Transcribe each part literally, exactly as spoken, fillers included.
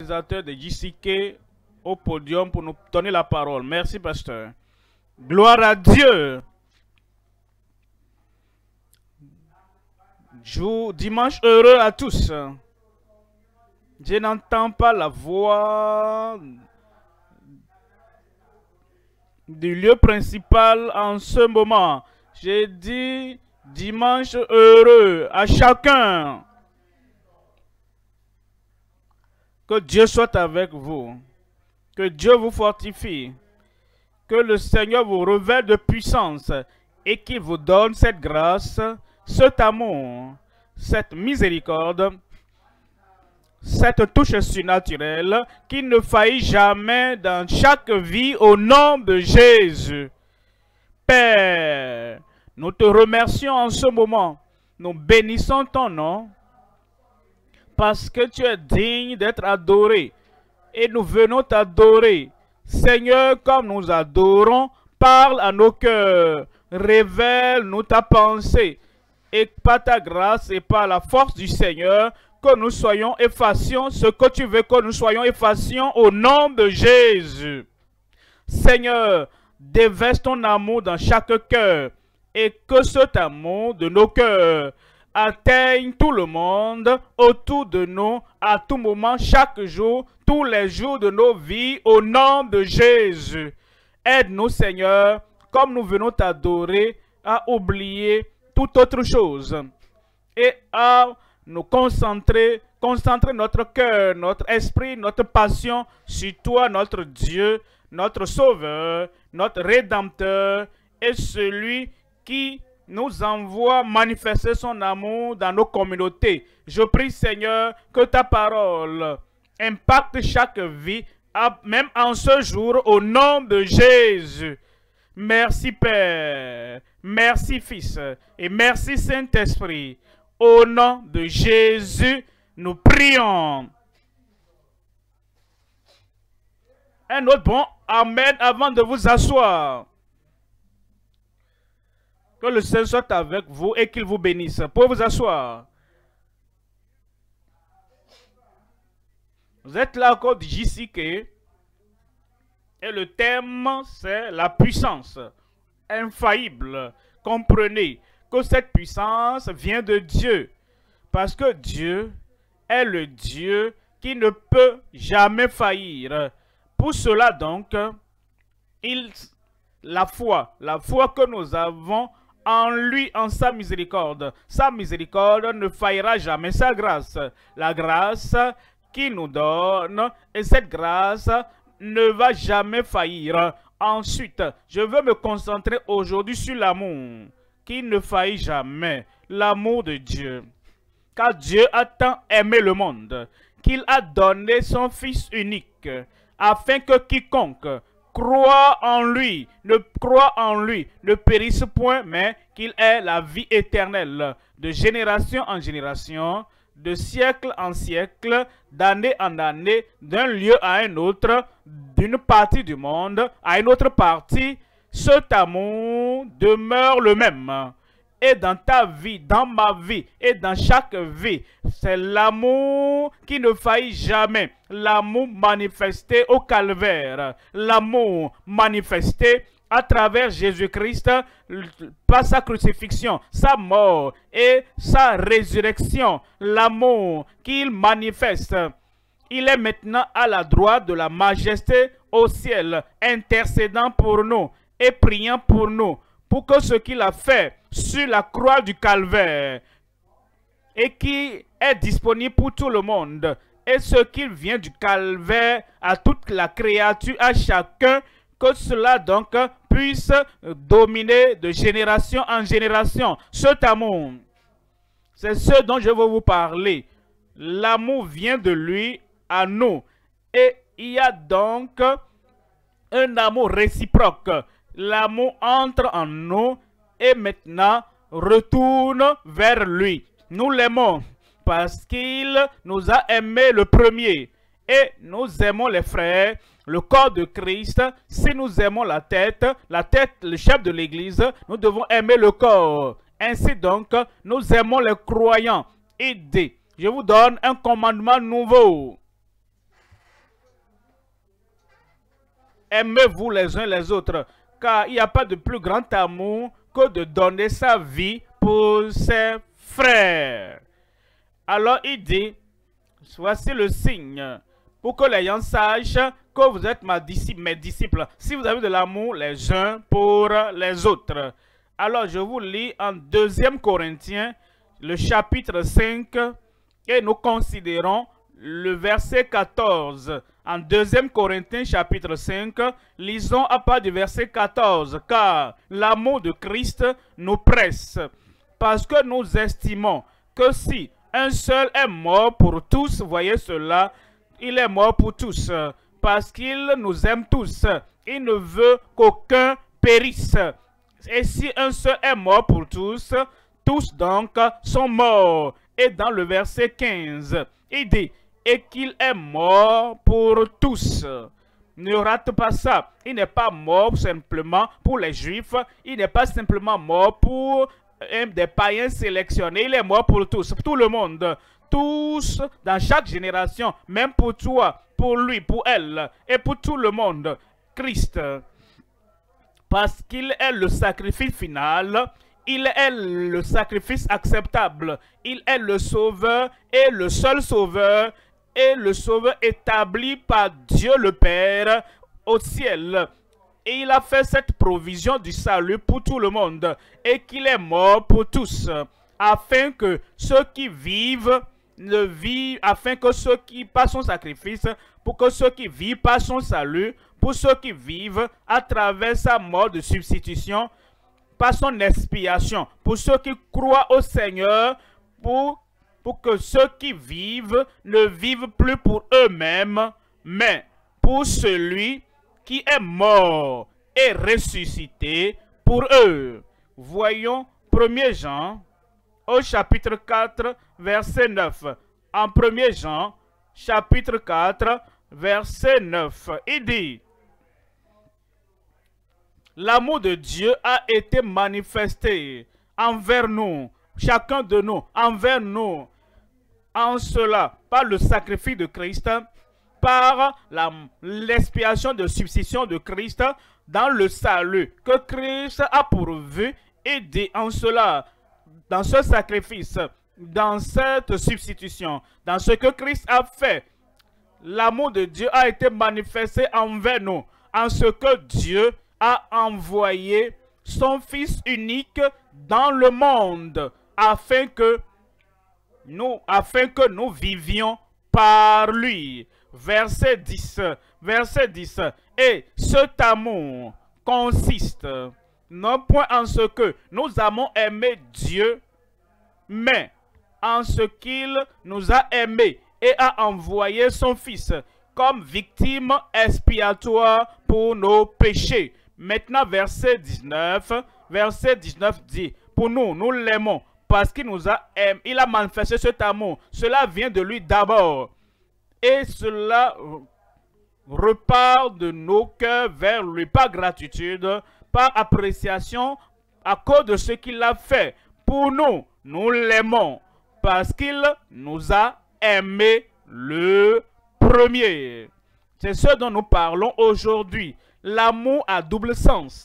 Organisateur de J C K au podium pour nous donner la parole. Merci, pasteur. Gloire à Dieu. Jour, dimanche heureux à tous. Je n'entends pas la voix du lieu principal en ce moment. J'ai dit dimanche heureux à chacun. Que Dieu soit avec vous. Que Dieu vous fortifie. Que le Seigneur vous revêt de puissance et qu'il vous donne cette grâce, cet amour, cette miséricorde, cette touche surnaturelle qui ne faillit jamais dans chaque vie au nom de Jésus. Père, nous te remercions en ce moment. Nous bénissons ton nom parce que tu es digne d'être adoré. Et nous venons t'adorer. Seigneur, comme nous adorons, parle à nos cœurs. Révèle-nous ta pensée. Et par ta grâce et par la force du Seigneur, que nous soyons effacions ce que tu veux que nous soyons effacions au nom de Jésus. Seigneur, déverse ton amour dans chaque cœur et que cet amour de nos cœurs atteigne tout le monde autour de nous à tout moment, chaque jour, tous les jours de nos vies au nom de Jésus. Aide-nous, Seigneur, comme nous venons t'adorer, à oublier toute autre chose et à nous concentrer, concentrer notre cœur, notre esprit, notre passion sur toi, notre Dieu, notre Sauveur, notre Rédempteur et celui qui nous envoie manifester son amour dans nos communautés. Je prie, Seigneur, que ta parole impacte chaque vie, même en ce jour, au nom de Jésus. Merci, Père. Merci, Fils. Et merci, Saint-Esprit. Au nom de Jésus, nous prions. Un autre bon Amen avant de vous asseoir. Que le Seigneur soit avec vous et qu'il vous bénisse. Pour vous asseoir. Vous êtes là encore du J C K. Et le thème, c'est la puissance infaillible. Comprenez que cette puissance vient de Dieu. Parce que Dieu est le Dieu qui ne peut jamais faillir. Pour cela donc, il, la foi, la foi que nous avons en lui, en sa miséricorde. Sa miséricorde ne faillira jamais, sa grâce. La grâce qui nous donne, et cette grâce ne va jamais faillir. Ensuite, je veux me concentrer aujourd'hui sur l'amour qui ne faillit jamais, l'amour de Dieu. Car Dieu a tant aimé le monde qu'il a donné son Fils unique, afin que quiconque croit en lui, ne croit en lui, ne périsse point, mais qu'il ait la vie éternelle, de génération en génération, de siècle en siècle, d'année en année, d'un lieu à un autre, d'une partie du monde à une autre partie. Cet amour demeure le même. Et dans ta vie, dans ma vie et dans chaque vie, c'est l'amour qui ne faillit jamais. L'amour manifesté au calvaire. L'amour manifesté à travers Jésus-Christ par sa crucifixion, sa mort et sa résurrection. L'amour qu'il manifeste. Il est maintenant à la droite de la majesté au ciel, intercédant pour nous et priant pour nous, pour que ce qu'il a fait sur la croix du calvaire et qui est disponible pour tout le monde, et ce qu'il vient du calvaire à toute la créature, à chacun, que cela donc puisse dominer de génération en génération. Cet amour, c'est ce dont je veux vous parler. L'amour vient de lui à nous. Et il y a donc un amour réciproque. L'amour entre en nous et maintenant retourne vers lui. Nous l'aimons parce qu'il nous a aimés le premier. Et nous aimons les frères, le corps de Christ. Si nous aimons la tête, la tête, le chef de l'église, nous devons aimer le corps. Ainsi donc, nous aimons les croyants. Aidez. Je vous donne un commandement nouveau. aimez-vous les uns les autres, car il n'y a pas de plus grand amour que de donner sa vie pour ses frères. Alors il dit, voici le signe, pour que les gens sachent que vous êtes ma disciple, mes disciples, si vous avez de l'amour les uns pour les autres. Alors je vous lis en deuxième Corinthiens, le chapitre cinq, et nous considérons le verset quatorze. En deuxième Corinthiens chapitre cinq, lisons à part du verset quatorze. Car l'amour de Christ nous presse, parce que nous estimons que si un seul est mort pour tous, voyez cela, il est mort pour tous, parce qu'il nous aime tous. Il ne veut qu'aucun périsse. Et si un seul est mort pour tous, tous donc sont morts. Et dans le verset quinze, il dit, et qu'il est mort pour tous. Ne rate pas ça. Il n'est pas mort simplement pour les Juifs. Il n'est pas simplement mort pour euh, des païens sélectionnés. Il est mort pour tous, pour tout le monde. Tous, dans chaque génération, même pour toi, pour lui, pour elle, et pour tout le monde. Christ, parce qu'il est le sacrifice final, il est le sacrifice acceptable. Il est le sauveur et le seul sauveur et le sauveur établi par Dieu le Père au ciel. Et il a fait cette provision du salut pour tout le monde et qu'il est mort pour tous, afin que ceux qui vivent ne vivent, afin que ceux qui par son sacrifice, pour que ceux qui vivent par son salut, pour ceux qui vivent à travers sa mort de substitution, par son expiation, pour ceux qui croient au Seigneur, pour pour que ceux qui vivent ne vivent plus pour eux-mêmes, mais pour celui qui est mort et ressuscité pour eux. Voyons premier Jean au chapitre quatre, verset neuf. En premier Jean, chapitre quatre, verset neuf, il dit, l'amour de Dieu a été manifesté envers nous, chacun de nous, envers nous, en cela, par le sacrifice de Christ, par l'expiation de substitution de Christ, dans le salut que Christ a pourvu, et dit en cela, dans ce sacrifice, dans cette substitution, dans ce que Christ a fait, l'amour de Dieu a été manifesté envers nous, en ce que Dieu a envoyé son Fils unique dans le monde, afin que nous, afin que nous vivions par lui. Verset dix. Verset dix. Et cet amour consiste non point en ce que nous avons aimé Dieu, mais en ce qu'il nous a aimés et a envoyé son Fils comme victime expiatoire pour nos péchés. Maintenant, verset dix-neuf. Verset dix-neuf dit, pour nous, nous l'aimons, parce qu'il nous a aimé, il a manifesté cet amour. Cela vient de lui d'abord. Et cela repart de nos cœurs vers lui par gratitude, par appréciation, à cause de ce qu'il a fait. Pour nous, nous l'aimons, parce qu'il nous a aimés le premier. C'est ce dont nous parlons aujourd'hui. L'amour a double sens.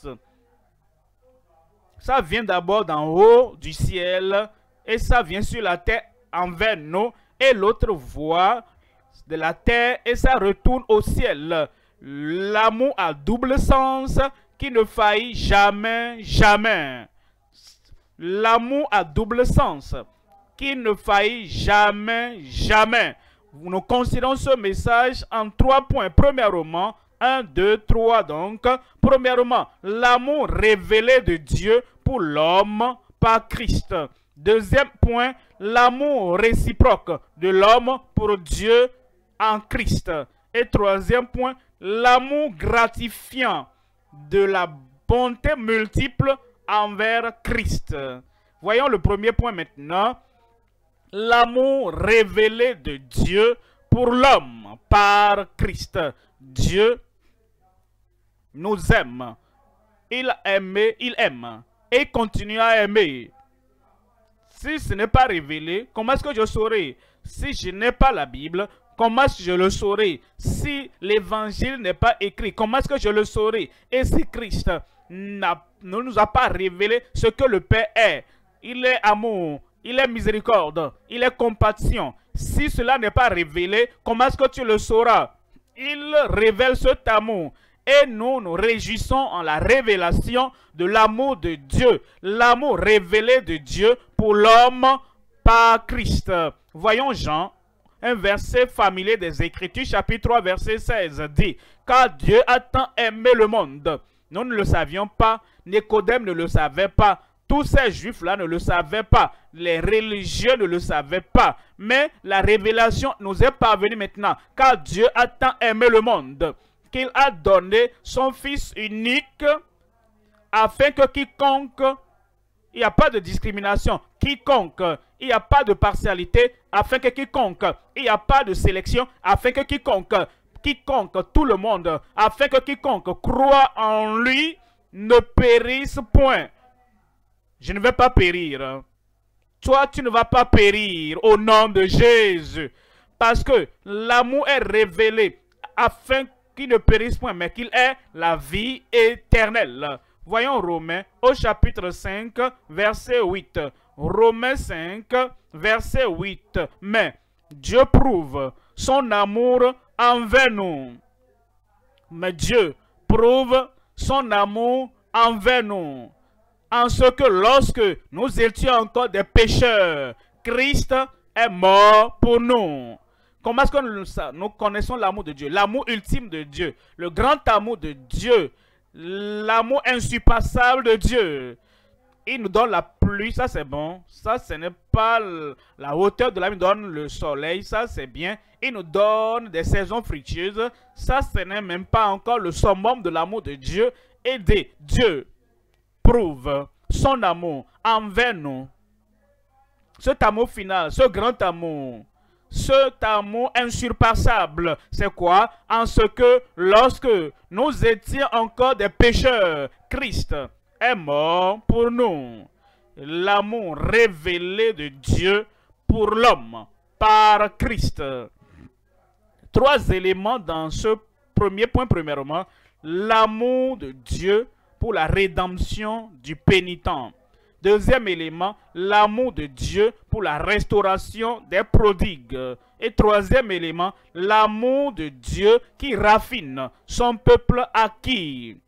Ça vient d'abord d'en haut du ciel et ça vient sur la terre envers nous, et l'autre voie de la terre et ça retourne au ciel. L'amour a double sens qui ne faillit jamais, jamais. L'amour a double sens qui ne faillit jamais, jamais. Nous considérons ce message en trois points. Premièrement, un, deux, trois donc. Premièrement, l'amour révélé de Dieu pour l'homme par Christ. Deuxième point, l'amour réciproque de l'homme pour Dieu en Christ. Et troisième point, l'amour gratifiant de la bonté multiple envers Christ. Voyons le premier point maintenant. L'amour révélé de Dieu pour l'homme par Christ. Dieu nous aime. Il a aimé, il aime. Et continue à aimer. Si ce n'est pas révélé, comment est-ce que je saurai? Si je n'ai pas la Bible, Comment est-ce que je le saurai? Si l'évangile n'est pas écrit, comment est-ce que je le saurai? Et si Christ ne nous a pas révélé ce que le Père est, il est amour, il est miséricorde, il est compassion. Si cela n'est pas révélé, comment est-ce que tu le sauras? Il révèle cet amour. Et nous nous réjouissons en la révélation de l'amour de Dieu. L'amour révélé de Dieu pour l'homme par Christ. Voyons Jean, un verset familier des Écritures, chapitre trois, verset seize, dit « Car Dieu a tant aimé le monde. » Nous ne le savions pas, Nicodème ne le savait pas, tous ces juifs-là ne le savaient pas, les religieux ne le savaient pas. Mais la révélation nous est parvenue maintenant, car Dieu a tant aimé le monde qu'il a donné son Fils unique afin que quiconque, il n'y a pas de discrimination, quiconque, il n'y a pas de partialité, afin que quiconque, il n'y a pas de sélection, afin que quiconque, quiconque, tout le monde, afin que quiconque croit en lui ne périsse point. Je ne vais pas périr. Toi, tu ne vas pas périr au nom de Jésus. Parce que l'amour est révélé afin qu'il ne périsse point, mais qu'il ait la vie éternelle. Voyons Romains au chapitre cinq, verset huit. Romains cinq, verset huit. Mais Dieu prouve son amour envers nous. Mais Dieu prouve son amour envers nous. En ce que lorsque nous étions encore des pécheurs, Christ est mort pour nous. Comment est-ce que nous, nous connaissons l'amour de Dieu? L'amour ultime de Dieu, le grand amour de Dieu, l'amour insurpassable de Dieu. Il nous donne la pluie, ça c'est bon. Ça, ce n'est pas la hauteur de la pluie, il nous donne le soleil, ça c'est bien. Il nous donne des saisons fructueuses, ça ce n'est même pas encore le summum de l'amour de Dieu. Et de Dieu prouve son amour envers nous. Cet amour final, ce grand amour, cet amour insurpassable, c'est quoi? En ce que lorsque nous étions encore des pécheurs, Christ est mort pour nous. L'amour révélé de Dieu pour l'homme par Christ. Trois éléments dans ce premier point. Premièrement, l'amour de Dieu pour la rédemption du pénitent. Deuxième élément, l'amour de Dieu pour la restauration des prodigues. Et troisième élément, l'amour de Dieu qui raffine son peuple acquis.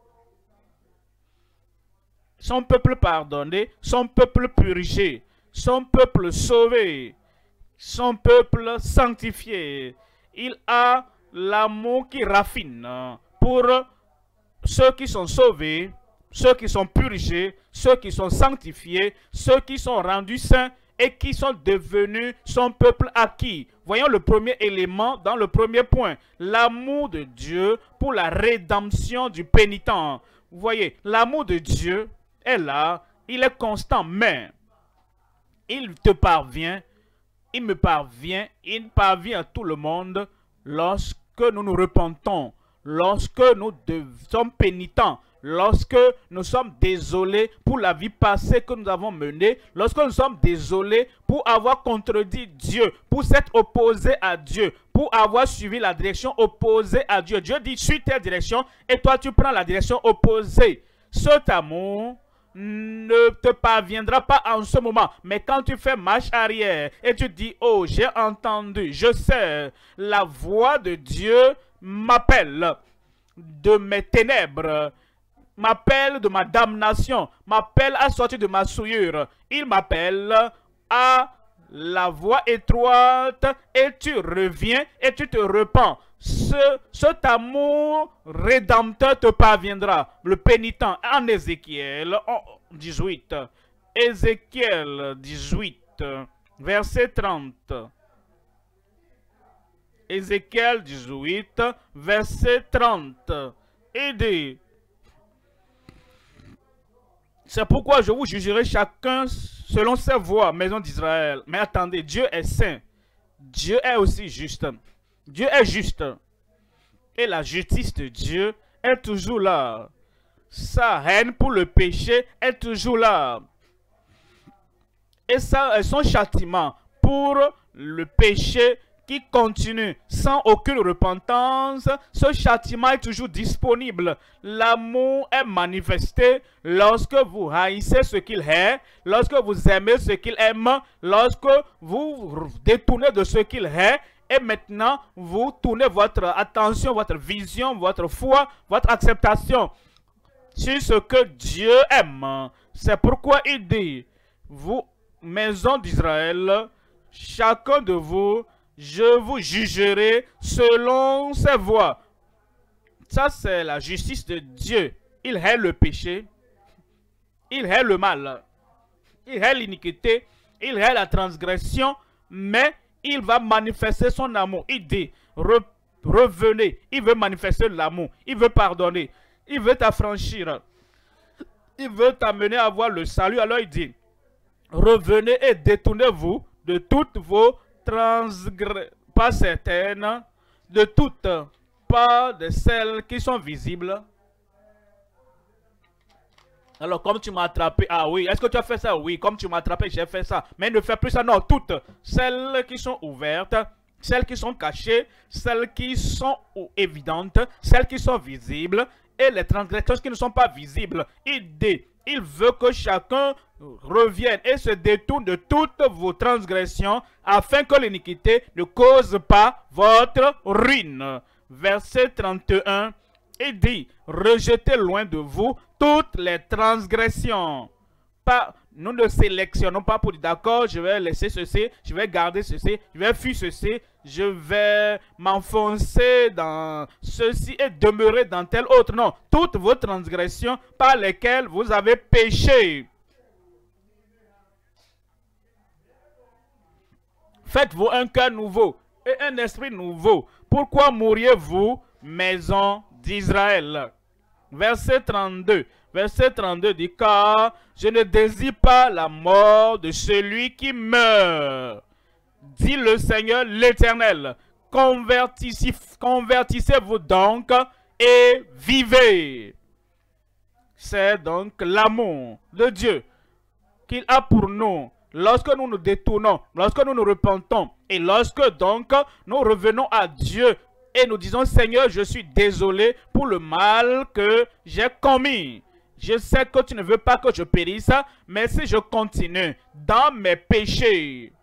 Son peuple pardonné, son peuple purgé, son peuple sauvé, son peuple sanctifié. Il a l'amour qui raffine pour ceux qui sont sauvés, ceux qui sont purgés, ceux qui sont sanctifiés, ceux qui sont rendus saints et qui sont devenus son peuple acquis. Voyons le premier élément dans le premier point. L'amour de Dieu pour la rédemption du pénitent. Vous voyez, l'amour de Dieu est là, il est constant, mais il te parvient, il me parvient, il parvient à tout le monde lorsque nous nous repentons, lorsque nous sommes pénitents, lorsque nous sommes désolés pour la vie passée que nous avons menée, lorsque nous sommes désolés pour avoir contredit Dieu, pour s'être opposé à Dieu, pour avoir suivi la direction opposée à Dieu. Dieu dit, suis telle direction et toi tu prends la direction opposée. Cet amour ne te parviendra pas en ce moment, mais quand tu fais marche arrière et tu dis, oh, j'ai entendu, je sais, la voix de Dieu m'appelle de mes ténèbres, m'appelle de ma damnation, m'appelle à sortir de ma souillure. Il m'appelle à la voie étroite et tu reviens et tu te repens. Ce, cet amour rédempteur te parviendra. Le pénitent en Ézéchiel dix-huit. Ézéchiel dix-huit, verset trente. Ézéchiel dix-huit, verset trente. Et dit, c'est pourquoi je vous jugerai chacun selon ses voies, maison d'Israël. Mais attendez, Dieu est saint. Dieu est aussi juste. Dieu est juste. Et la justice de Dieu est toujours là. Sa haine pour le péché est toujours là. Et, ça, et son châtiment pour le péché qui continue sans aucune repentance, ce châtiment est toujours disponible. L'amour est manifesté lorsque vous haïssez ce qu'il hait, lorsque vous aimez ce qu'il aime, lorsque vous détournez de ce qu'il hait, et maintenant vous tournez votre attention, votre vision, votre foi, votre acceptation sur ce que Dieu aime. C'est pourquoi il dit, vous, maison d'Israël, chacun de vous, je vous jugerai selon ses voies. Ça, c'est la justice de Dieu. Il hait le péché, il hait le mal, il hait l'iniquité, il hait la transgression, mais il va manifester son amour. Il dit, re, revenez, il veut manifester l'amour, il veut pardonner, il veut t'affranchir, il veut t'amener à voir le salut. Alors il dit, revenez et détournez-vous de toutes vos transgressions, pas certaines, de toutes, pas de celles qui sont visibles. Alors, comme tu m'as attrapé, ah oui, est-ce que tu as fait ça? Oui, comme tu m'as attrapé, j'ai fait ça. Mais ne fais plus ça, non, toutes. Celles qui sont ouvertes, celles qui sont cachées, celles qui sont évidentes, celles qui sont visibles, et les transgressions qui ne sont pas visibles. Il dit, il veut que chacun revienne et se détourne de toutes vos transgressions, afin que l'iniquité ne cause pas votre ruine. Verset trente et un, il dit, rejetez loin de vous toutes les transgressions. Pas, nous ne sélectionnons pas pour dire d'accord, je vais laisser ceci, je vais garder ceci, je vais fuir ceci, je vais m'enfoncer dans ceci et demeurer dans tel autre. Non, toutes vos transgressions par lesquelles vous avez péché. Faites-vous un cœur nouveau et un esprit nouveau. Pourquoi mourriez-vous, maison d'Israël? Verset trente-deux. Verset trente-deux dit, car je ne désire pas la mort de celui qui meurt. Dit le Seigneur l'Éternel. Convertissez, convertissez-vous donc et vivez. C'est donc l'amour de Dieu qu'il a pour nous. Lorsque nous nous détournons, lorsque nous nous repentons, et lorsque donc nous revenons à Dieu et nous disons, Seigneur, je suis désolé pour le mal que j'ai commis. Je sais que tu ne veux pas que je périsse, mais si je continue dans mes péchés,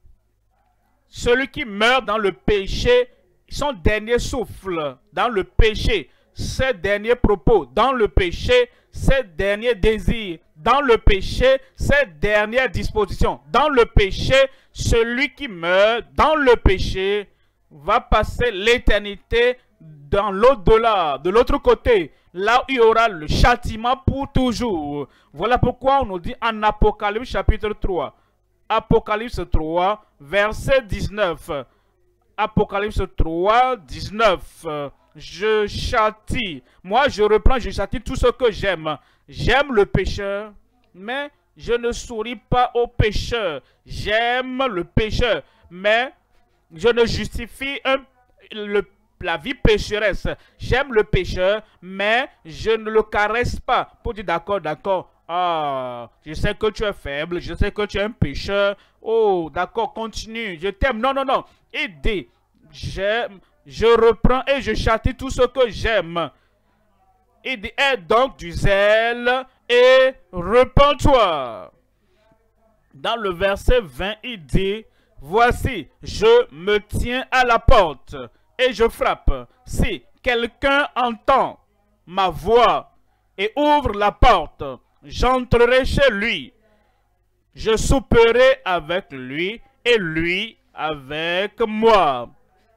celui qui meurt dans le péché, son dernier souffle dans le péché, ses derniers propos dans le péché, ses derniers désirs dans le péché, ses dernières dispositions dans le péché, celui qui meurt dans le péché va passer l'éternité dans l'au-delà, de l'autre côté, là où il y aura le châtiment pour toujours. Voilà pourquoi on nous dit en Apocalypse chapitre trois. Apocalypse trois, verset dix-neuf. Apocalypse trois, dix-neuf. Je châtie. Moi, je reprends, je châtie tout ce que j'aime. J'aime le pécheur, mais je ne souris pas au pécheur. J'aime le pécheur, mais je ne justifie un, le, la vie pécheresse. J'aime le pécheur, mais je ne le caresse pas pour dire d'accord, d'accord. Ah, je sais que tu es faible, je sais que tu es un pécheur. Oh, d'accord, continue, je t'aime. Non, non, non. Il dit, j'aime, je reprends et je châtie tout ce que j'aime. Il dit, aie donc du zèle et repens-toi. Dans le verset vingt, il dit, voici, je me tiens à la porte et je frappe. Si quelqu'un entend ma voix et ouvre la porte, j'entrerai chez lui. Je souperai avec lui et lui avec moi.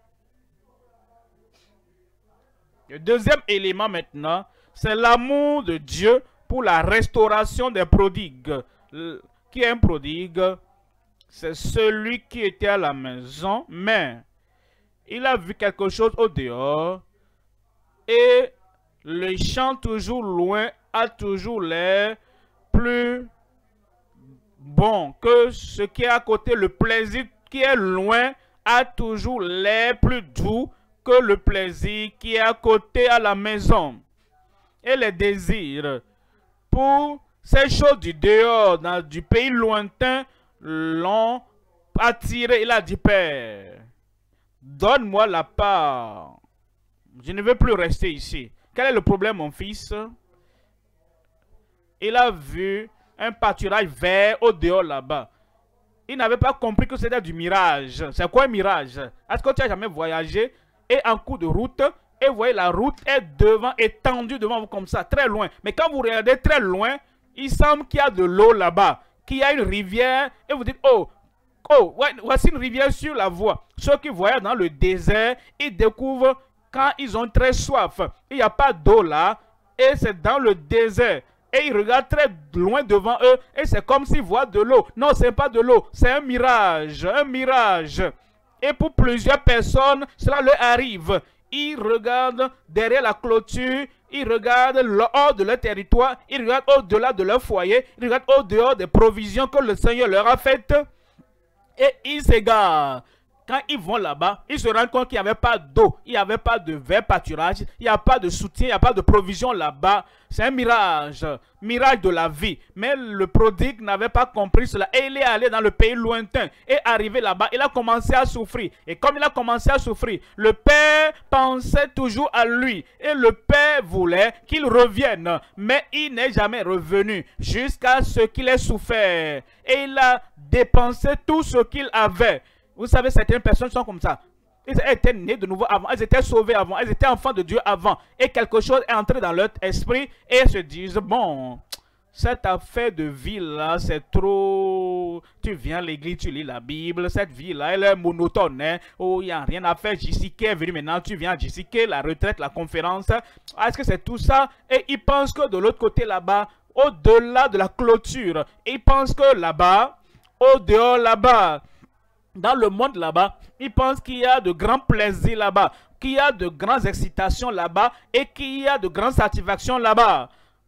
Le deuxième élément maintenant, c'est l'amour de Dieu pour la restauration des prodigues. Qui est un prodigue? C'est celui qui était à la maison, mais il a vu quelque chose au dehors et le champ toujours loin a toujours l'air plus bon que ce qui est à côté. Le plaisir qui est loin a toujours l'air plus doux que le plaisir qui est à côté à la maison. Et les désirs pour ces choses du dehors, dans, du pays lointain, l'ont attiré. Il a dit, Père, donne-moi la part. Je ne veux plus rester ici. Quel est le problème, mon fils? Il a vu un pâturage vert au dehors là-bas. Il n'avait pas compris que c'était du mirage. C'est quoi un mirage? Est-ce que tu as jamais voyagé et en cours de route, et vous voyez la route est devant, étendue devant vous comme ça, très loin. Mais quand vous regardez très loin, il semble qu'il y a de l'eau là-bas, qu'il y a une rivière, et vous dites, oh, oh, voici une rivière sur la voie. Ceux qui voyagent dans le désert, ils découvrent quand ils ont très soif. Il n'y a pas d'eau là, et c'est dans le désert. Et ils regardent très loin devant eux, et c'est comme s'ils voient de l'eau. Non, ce n'est pas de l'eau, c'est un mirage, un mirage. Et pour plusieurs personnes, cela leur arrive. Ils regardent derrière la clôture, ils regardent hors de leur territoire, ils regardent au-delà de leur foyer, ils regardent au-dehors des provisions que le Seigneur leur a faites, et ils s'égarent. Quand ils vont là-bas, ils se rendent compte qu'il n'y avait pas d'eau, il n'y avait pas de vert pâturage, il n'y a pas de soutien, il n'y a pas de provision là-bas. C'est un mirage, mirage de la vie. Mais le prodigue n'avait pas compris cela. Et il est allé dans le pays lointain. Et arrivé là-bas, il a commencé à souffrir. Et comme il a commencé à souffrir, le père pensait toujours à lui. Et le père voulait qu'il revienne. Mais il n'est jamais revenu jusqu'à ce qu'il ait souffert. Et il a dépensé tout ce qu'il avait. Vous savez, certaines personnes sont comme ça. Elles étaient nées de nouveau avant, elles étaient sauvées avant, elles étaient enfants de Dieu avant. Et quelque chose est entré dans leur esprit et elles se disent, bon, cette affaire de vie-là, c'est trop... Tu viens à l'église, tu lis la Bible, cette vie-là, elle est monotone. Hein? Oh, il n'y a rien à faire. J C K est venu maintenant, tu viens à J C K, la retraite, la conférence. Est-ce que c'est tout ça? Et ils pensent que de l'autre côté là-bas, au-delà de la clôture, ils pensent que là-bas, au dehors là-bas, dans le monde là-bas, ils pensent qu'il y a de grands plaisirs là-bas, qu'il y a de grandes excitations là-bas et qu'il y a de grandes satisfactions là-bas.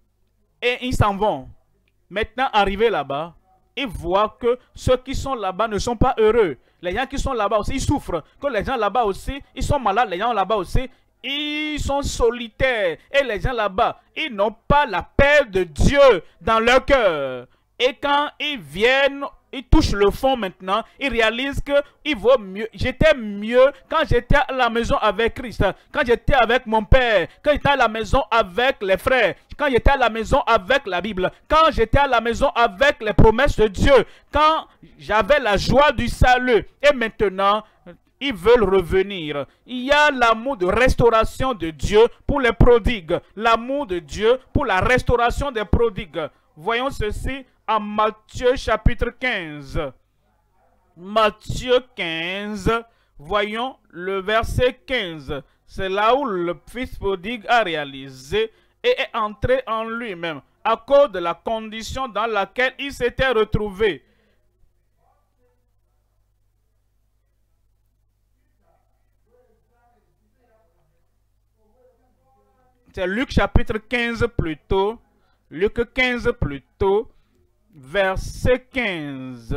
Et ils s'en vont. Maintenant, arrivés là-bas, ils voient que ceux qui sont là-bas ne sont pas heureux. Les gens qui sont là-bas aussi, ils souffrent. Que les gens là-bas aussi, ils sont malades. Les gens là-bas aussi, ils sont solitaires. Et les gens là-bas, ils n'ont pas la paix de Dieu dans leur cœur. Et quand ils viennent, ils touchent le fond maintenant, ils réalisent qu'il vaut mieux. J'étais mieux quand j'étais à la maison avec Christ, quand j'étais avec mon Père, quand j'étais à la maison avec les frères, quand j'étais à la maison avec la Bible, quand j'étais à la maison avec les promesses de Dieu, quand j'avais la joie du salut. Et maintenant, ils veulent revenir. Il y a l'amour de restauration de Dieu pour les prodigues, l'amour de Dieu pour la restauration des prodigues. Voyons ceci en Matthieu chapitre quinze. Matthieu quinze, voyons le verset quinze. C'est là où le fils prodigue a réalisé et est entré en lui-même à cause de la condition dans laquelle il s'était retrouvé. C'est Luc chapitre quinze plutôt. Luc quinze plutôt. Verset quinze.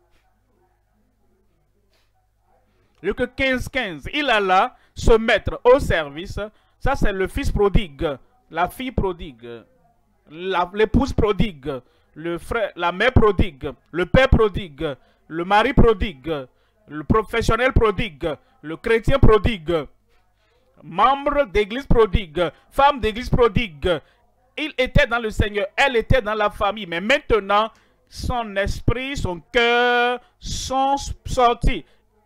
Luc quinze, quinze. Il alla se mettre au service. Ça, c'est le fils prodigue, la fille prodigue, l'épouse prodigue, le frère, la mère prodigue, le père prodigue, le mari prodigue, le professionnel prodigue, le chrétien prodigue, membre d'église prodigue, femme d'église prodigue. Il était dans le Seigneur, elle était dans la famille, mais maintenant, son esprit, son cœur sont sortis.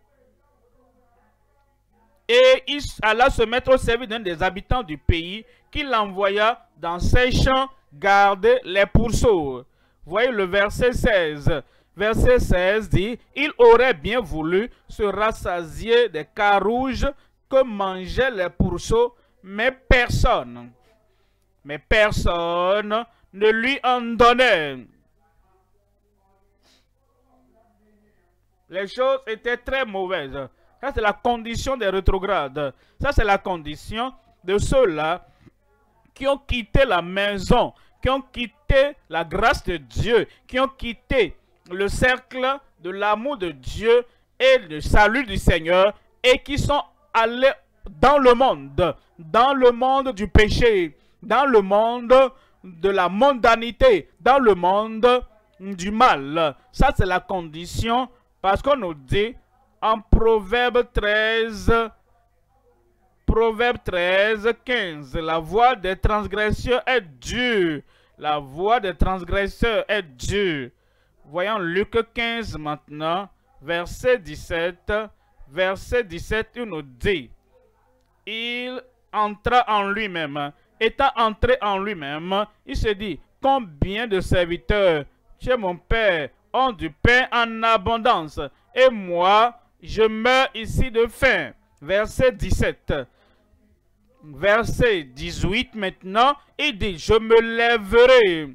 Et il alla se mettre au service d'un des habitants du pays, qui l'envoya dans ses champs garder les pourceaux. Voyez le verset seize. Verset seize dit, il aurait bien voulu se rassasier des carouges que mangeaient les pourceaux, mais personne. Mais personne ne lui en donnait. Les choses étaient très mauvaises. Ça, c'est la condition des rétrogrades. Ça, c'est la condition de ceux-là qui ont quitté la maison, qui ont quitté la grâce de Dieu, qui ont quitté le cercle de l'amour de Dieu et le salut du Seigneur et qui sont allés dans le monde, dans le monde du péché, dans le monde de la mondanité, dans le monde du mal. Ça, c'est la condition, parce qu'on nous dit, En Proverbe treize, Proverbe treize, quinze, la voie des transgresseurs est dure. La voie des transgresseurs est dure. Voyons Luc quinze maintenant, verset dix-sept. Verset dix-sept, il nous dit, il entra en lui-même. Étant entré en lui-même, il se dit, combien de serviteurs chez mon père ont du pain en abondance, et moi, je meurs ici de faim. Verset dix-sept. Verset dix-huit maintenant, il dit, je me lèverai,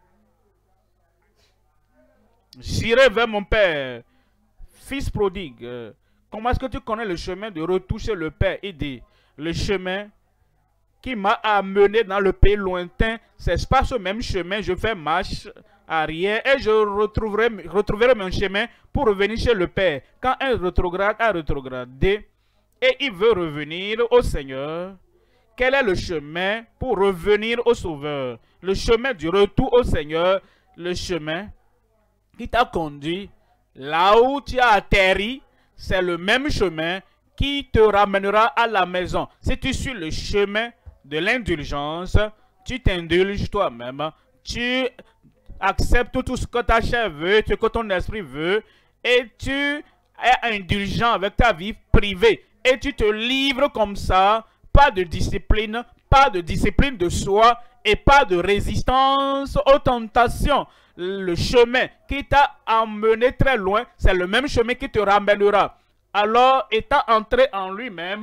j'irai vers mon père. Fils prodigue, comment est-ce que tu connais le chemin de retour chez le père? Il dit, le chemin qui m'a amené dans le pays lointain, c'est pas ce même chemin, je fais marche arrière et je retrouverai, retrouverai mon chemin pour revenir chez le Père. Quand un rétrograde a rétrogradé et il veut revenir au Seigneur, quel est le chemin pour revenir au Sauveur? Le chemin du retour au Seigneur, le chemin qui t'a conduit là où tu as atterri, c'est le même chemin qui te ramènera à la maison. Si tu suis le chemin de l'indulgence, tu t'indulges toi-même, tu acceptes tout ce que ta chair veut, ce que ton esprit veut, et tu es indulgent avec ta vie privée, et tu te livres comme ça, pas de discipline, pas de discipline de soi, et pas de résistance aux tentations. Le chemin qui t'a emmené très loin, c'est le même chemin qui te ramènera. Alors, étant entré en lui-même,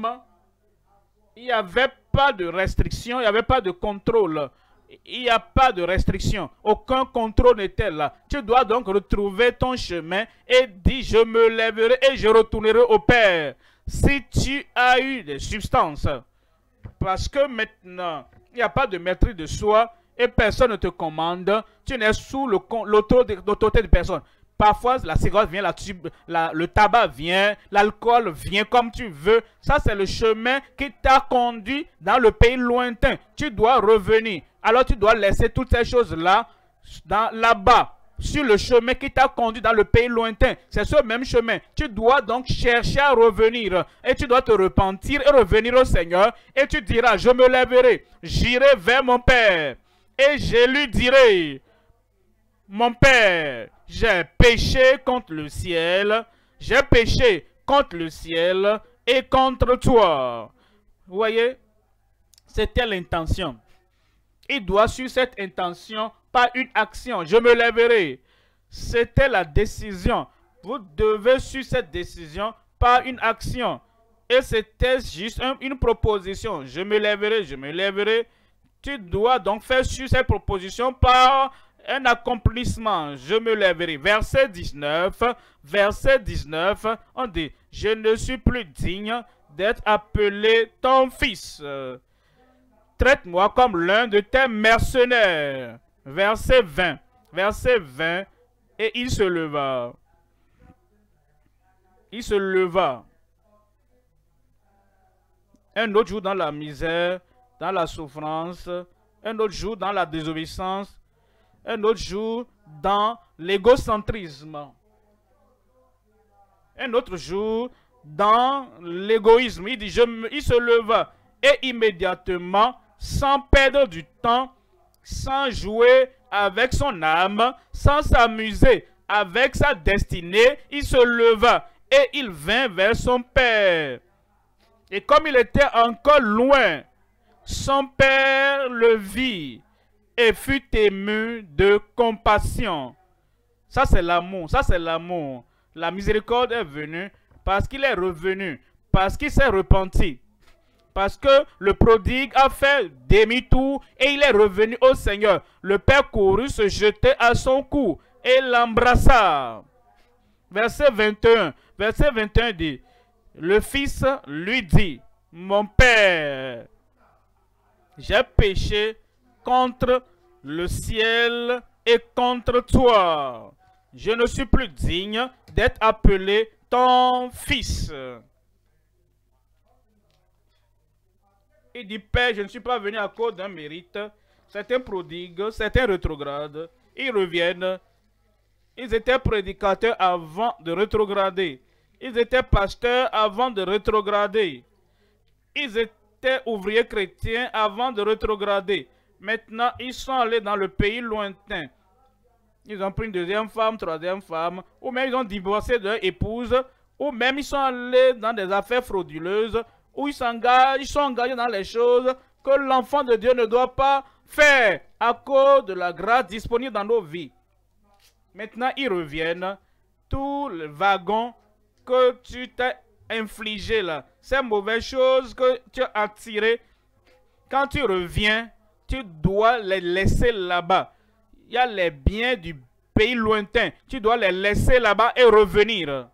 il n'y avait pas de restriction, il n'y avait pas de contrôle. Il n'y a pas de restriction. Aucun contrôle n'était là. Tu dois donc retrouver ton chemin et dire, je me lèverai et je retournerai au Père. Si tu as eu des substances, parce que maintenant, il n'y a pas de maîtrise de soi et personne ne te commande, tu n'es sous l'autorité de personne. Parfois, la cigarette vient, la tube, la, le tabac vient, l'alcool vient comme tu veux. Ça, c'est le chemin qui t'a conduit dans le pays lointain. Tu dois revenir. Alors, tu dois laisser toutes ces choses-là là-bas, sur le chemin qui t'a conduit dans le pays lointain. C'est ce même chemin. Tu dois donc chercher à revenir. Et tu dois te repentir et revenir au Seigneur. Et tu diras, je me lèverai, j'irai vers mon Père. Et je lui dirai, mon Père, j'ai péché contre le ciel, j'ai péché contre le ciel et contre toi. Vous voyez, c'était l'intention. Il doit suivre cette intention par une action. Je me lèverai. C'était la décision. Vous devez suivre cette décision par une action. Et c'était juste un, une proposition. Je me lèverai, je me lèverai. Tu dois donc faire suivre cette proposition par un accomplissement. Je me lèverai. Verset dix-neuf. Verset dix-neuf. On dit, je ne suis plus digne d'être appelé ton fils. Traite-moi comme l'un de tes mercenaires. Verset vingt. Verset vingt. Et il se leva. Il se leva. Un autre jour dans la misère, dans la souffrance. Un autre jour dans la désobéissance. Un autre jour dans l'égocentrisme. Un autre jour dans l'égoïsme. Il dit, je, il se leva. Et immédiatement, sans perdre du temps, sans jouer avec son âme, sans s'amuser avec sa destinée, il se leva et il vint vers son père. Et comme il était encore loin, son père le vit et fut ému de compassion. Ça, c'est l'amour. Ça, c'est l'amour. La miséricorde est venue parce qu'il est revenu, parce qu'il s'est repenti. Parce que le prodigue a fait demi-tour et il est revenu au Seigneur. Le père courut se jeter à son cou et l'embrassa. Verset vingt et un. Verset vingt et un dit, le fils lui dit, mon père, j'ai péché contre le ciel et contre toi. Je ne suis plus digne d'être appelé ton fils. Il dit, Père, je ne suis pas venu à cause d'un mérite. Certains prodigues, certains rétrogrades, ils reviennent. Ils étaient prédicateurs avant de rétrograder. Ils étaient pasteurs avant de rétrograder. Ils étaient ouvriers chrétiens avant de rétrograder. Maintenant, ils sont allés dans le pays lointain. Ils ont pris une deuxième femme, troisième femme, ou même ils ont divorcé de leur épouse, ou même ils sont allés dans des affaires frauduleuses, où ils s'engagent, ils sont engagés dans les choses que l'enfant de Dieu ne doit pas faire à cause de la grâce disponible dans nos vies. Maintenant, ils reviennent. Tout le wagon que tu t'es infligé là, ces mauvaises choses que tu as attirées, quand tu reviens, tu dois les laisser là-bas. Il y a les biens du pays lointain. Tu dois les laisser là-bas et revenir.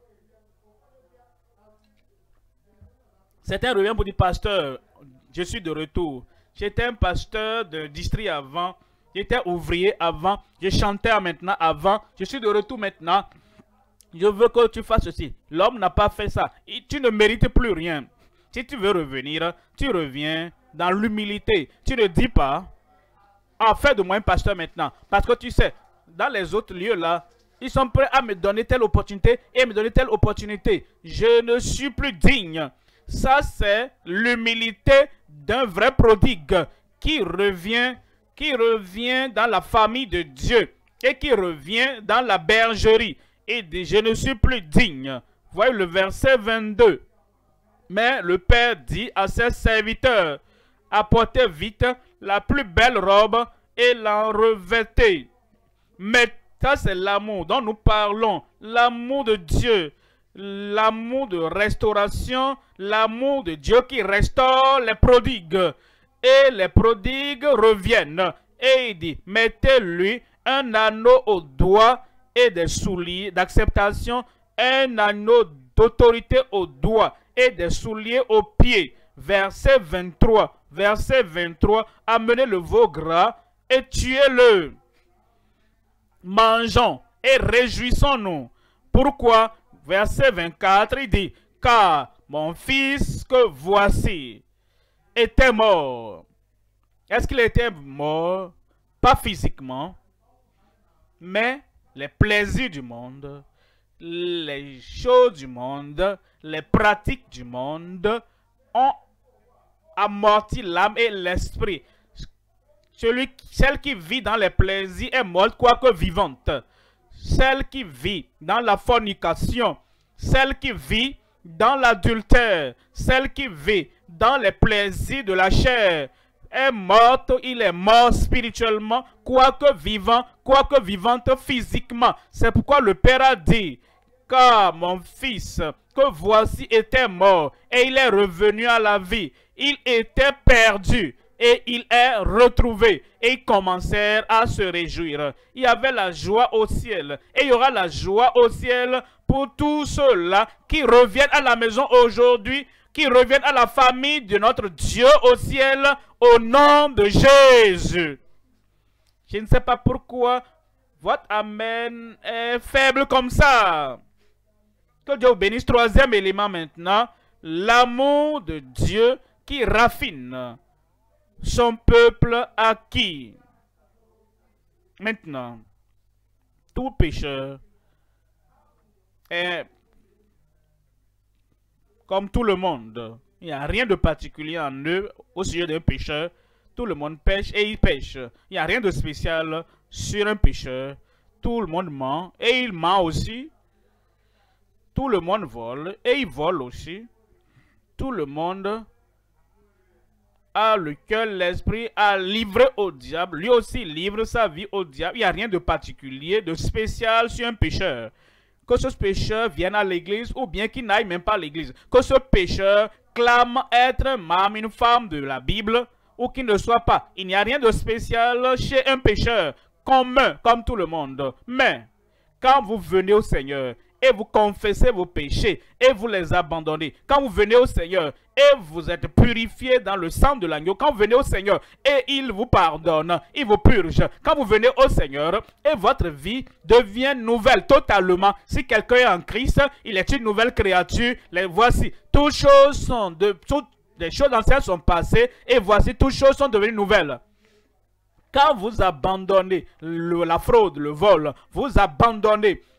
Certains reviennent pour dire, pasteur, je suis de retour. J'étais un pasteur de district avant. J'étais ouvrier avant. Je chantais maintenant avant. Je suis de retour maintenant. Je veux que tu fasses ceci. L'homme n'a pas fait ça. Et tu ne mérites plus rien. Si tu veux revenir, tu reviens dans l'humilité. Tu ne dis pas, ah, fais de moi un pasteur maintenant. Parce que tu sais, dans les autres lieux là, ils sont prêts à me donner telle opportunité et me donner telle opportunité. Je ne suis plus digne. Ça, c'est l'humilité d'un vrai prodigue qui revient, qui revient dans la famille de Dieu et qui revient dans la bergerie. Et dit, je ne suis plus digne. Voyez le verset vingt-deux. Mais le Père dit à ses serviteurs, apportez vite la plus belle robe et l'en revêtez. Mais ça, c'est l'amour dont nous parlons. L'amour de Dieu. L'amour de restauration. L'amour de Dieu qui restaure les prodigues. Et les prodigues reviennent. Et il dit, mettez-lui un anneau au doigt et des souliers d'acceptation, un anneau d'autorité au doigt et des souliers aux pieds. Verset vingt-trois. Verset vingt-trois. Amenez le veau gras et tuez-le. Mangeons et réjouissons-nous. Pourquoi? Verset vingt-quatre, il dit, car mon fils que voici était mort. Est-ce qu'il était mort? Pas physiquement, mais les plaisirs du monde, les choses du monde, les pratiques du monde ont amorti l'âme et l'esprit. Celui, celle qui vit dans les plaisirs est morte, quoique vivante. Celle qui vit dans la fornication, celle qui vit dans l'adultère, celle qui vit dans les plaisirs de la chair, est morte, il est mort spirituellement, quoique vivant, quoique vivante physiquement. C'est pourquoi le Père a dit, car mon fils que voici était mort et il est revenu à la vie. Il était perdu et il est retrouvé. Et ils commencèrent à se réjouir. Il y avait la joie au ciel. Et il y aura la joie au ciel pour tous ceux-là qui reviennent à la maison aujourd'hui, qui reviennent à la famille de notre Dieu au ciel, au nom de Jésus. Je ne sais pas pourquoi votre amen est faible comme ça. Que Dieu vous bénisse. Troisième élément maintenant, l'amour de Dieu qui raffine son peuple acquis. Maintenant, tout pécheur est comme tout le monde. Il n'y a rien de particulier en eux au sujet d'un pécheur. Tout le monde pêche et il pêche. Il n'y a rien de spécial sur un pécheur. Tout le monde ment et il ment aussi. Tout le monde vole et il vole aussi. Tout le monde a le cœur, l'esprit à livrer au diable. Lui aussi livre sa vie au diable. Il n'y a rien de particulier, de spécial sur un pécheur. Que ce pécheur vienne à l'église ou bien qu'il n'aille même pas à l'église. Que ce pécheur clame être un homme, une femme de la Bible ou qu'il ne soit pas. Il n'y a rien de spécial chez un pécheur commun comme tout le monde. Mais quand vous venez au Seigneur et vous confessez vos péchés et vous les abandonnez. Quand vous venez au Seigneur et vous êtes purifié dans le sang de l'agneau. Quand vous venez au Seigneur et il vous pardonne, il vous purge. Quand vous venez au Seigneur et votre vie devient nouvelle totalement. Si quelqu'un est en Christ, il est une nouvelle créature. Les voici. Toutes choses sont de, toutes les choses anciennes sont passées et voici toutes choses sont devenues nouvelles. Quand vous abandonnez le, la fraude, le vol, vous abandonnez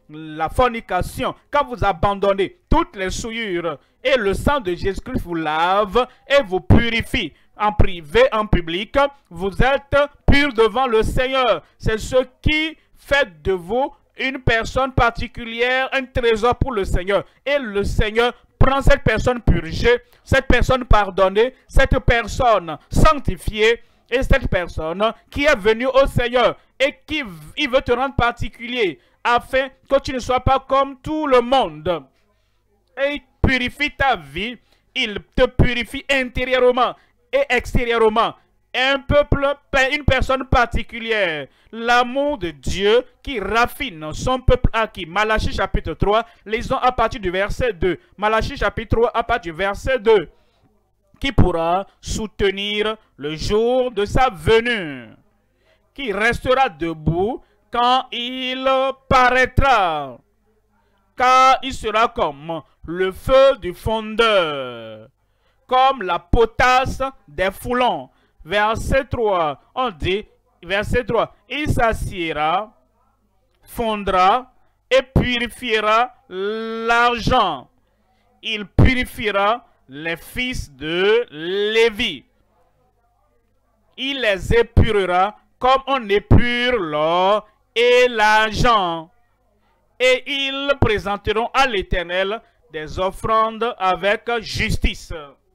la fornication, quand vous abandonnez toutes les souillures, et le sang de Jésus-Christ vous lave et vous purifie. En privé, en public, vous êtes pur devant le Seigneur. C'est ce qui fait de vous une personne particulière, un trésor pour le Seigneur. Et le Seigneur prend cette personne purgée, cette personne pardonnée, cette personne sanctifiée, et cette personne qui est venue au Seigneur et qui il veut te rendre particulier, afin que tu ne sois pas comme tout le monde. Et il purifie ta vie, il te purifie intérieurement et extérieurement. Un peuple, une personne particulière, l'amour de Dieu qui raffine son peuple acquis. Malachie chapitre trois, lisons à partir du verset deux. Malachie chapitre trois, à partir du verset deux. Qui pourra soutenir le jour de sa venue, qui restera debout quand il paraîtra, car il sera comme le feu du fondeur, comme la potasse des foulons. Verset trois, on dit, verset trois, il s'assiera, fondra et purifiera l'argent. Il purifiera les fils de Lévi. Il les épurera comme on épure l'or et l'argent. Et ils présenteront à l'Éternel des offrandes avec justice.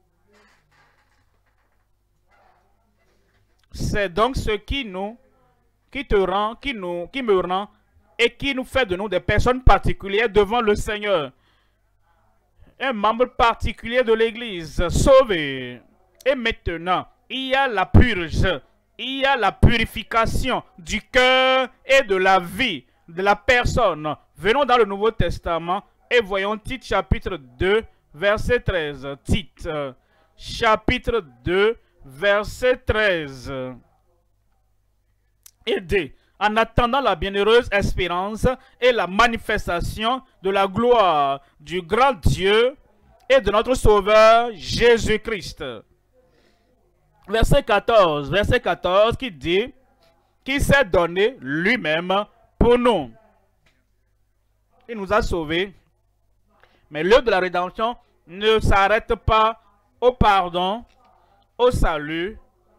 C'est donc ce qui nous, qui te rend, qui nous, qui me rend et qui nous fait de nous des personnes particulières devant le Seigneur. Un membre particulier de l'Église, sauvé. Et maintenant, il y a la purge, il y a la purification du cœur et de la vie de la personne. Venons dans le Nouveau Testament et voyons Tite chapitre deux, verset treize. Tite chapitre deux, verset treize. Aidez, en attendant la bienheureuse espérance et la manifestation de la gloire du grand Dieu et de notre Sauveur Jésus-Christ. Verset quatorze, verset quatorze qui dit, qui s'est donné lui-même pour nous. Il nous a sauvés. Mais l'œuvre de la rédemption ne s'arrête pas au pardon, au salut,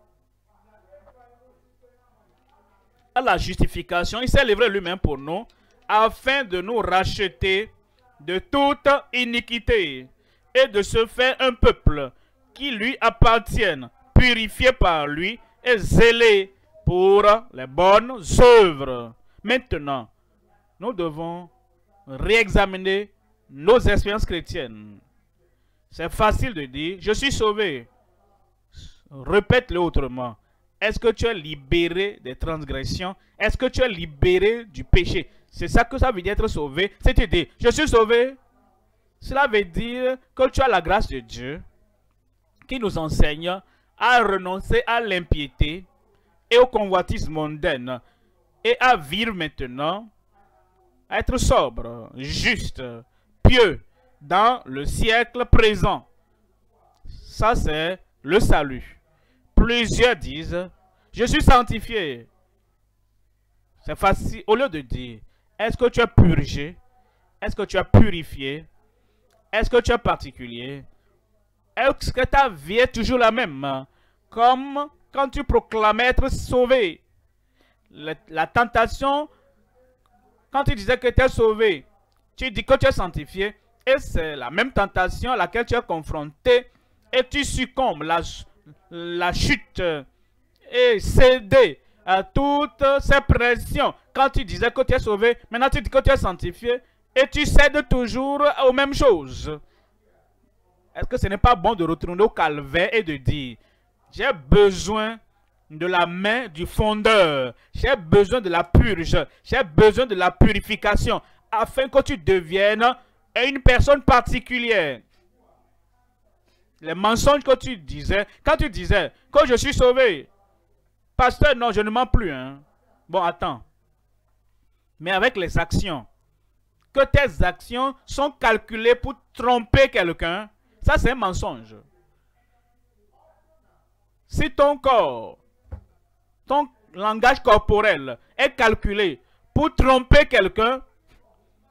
à la justification. Il s'est livré lui-même pour nous, afin de nous racheter de toute iniquité et de se faire un peuple qui lui appartienne, purifié par lui et zélé pour les bonnes œuvres. Maintenant, nous devons réexaminer nos expériences chrétiennes. C'est facile de dire, je suis sauvé. Répète-le autrement. Est-ce que tu es libéré des transgressions? Est-ce que tu es libéré du péché? C'est ça que ça veut dire être sauvé. C'est-à-dire, je suis sauvé. Cela veut dire que tu as la grâce de Dieu qui nous enseigne à renoncer à l'impiété et au convoitisme mondain et à vivre maintenant, à être sobre, juste, pieux dans le siècle présent. Ça, c'est le salut. Plusieurs disent, je suis sanctifié. C'est facile. Au lieu de dire, est-ce que tu es purgé? Est-ce que tu es purifié? Est-ce que tu es particulier? Est-ce que ta vie est toujours la même? Comme quand tu proclamais être sauvé. La, la tentation, quand tu disais que tu es sauvé, tu dis que tu es sanctifié. Et c'est la même tentation à laquelle tu es confronté. Et tu succombes. La, la chute et céder à toutes ces pressions. Quand tu disais que tu es sauvé, maintenant tu dis que tu es sanctifié et tu cèdes toujours aux mêmes choses. Est-ce que ce n'est pas bon de retourner au calvaire et de dire, j'ai besoin de la main du fondeur, j'ai besoin de la purge, j'ai besoin de la purification, afin que tu deviennes une personne particulière. Les mensonges que tu disais, quand tu disais que je suis sauvé, pasteur, non, je ne mens plus. Hein. Bon, attends. Mais avec les actions, que tes actions sont calculées pour tromper quelqu'un, ça c'est un mensonge. Si ton corps, ton langage corporel est calculé pour tromper quelqu'un,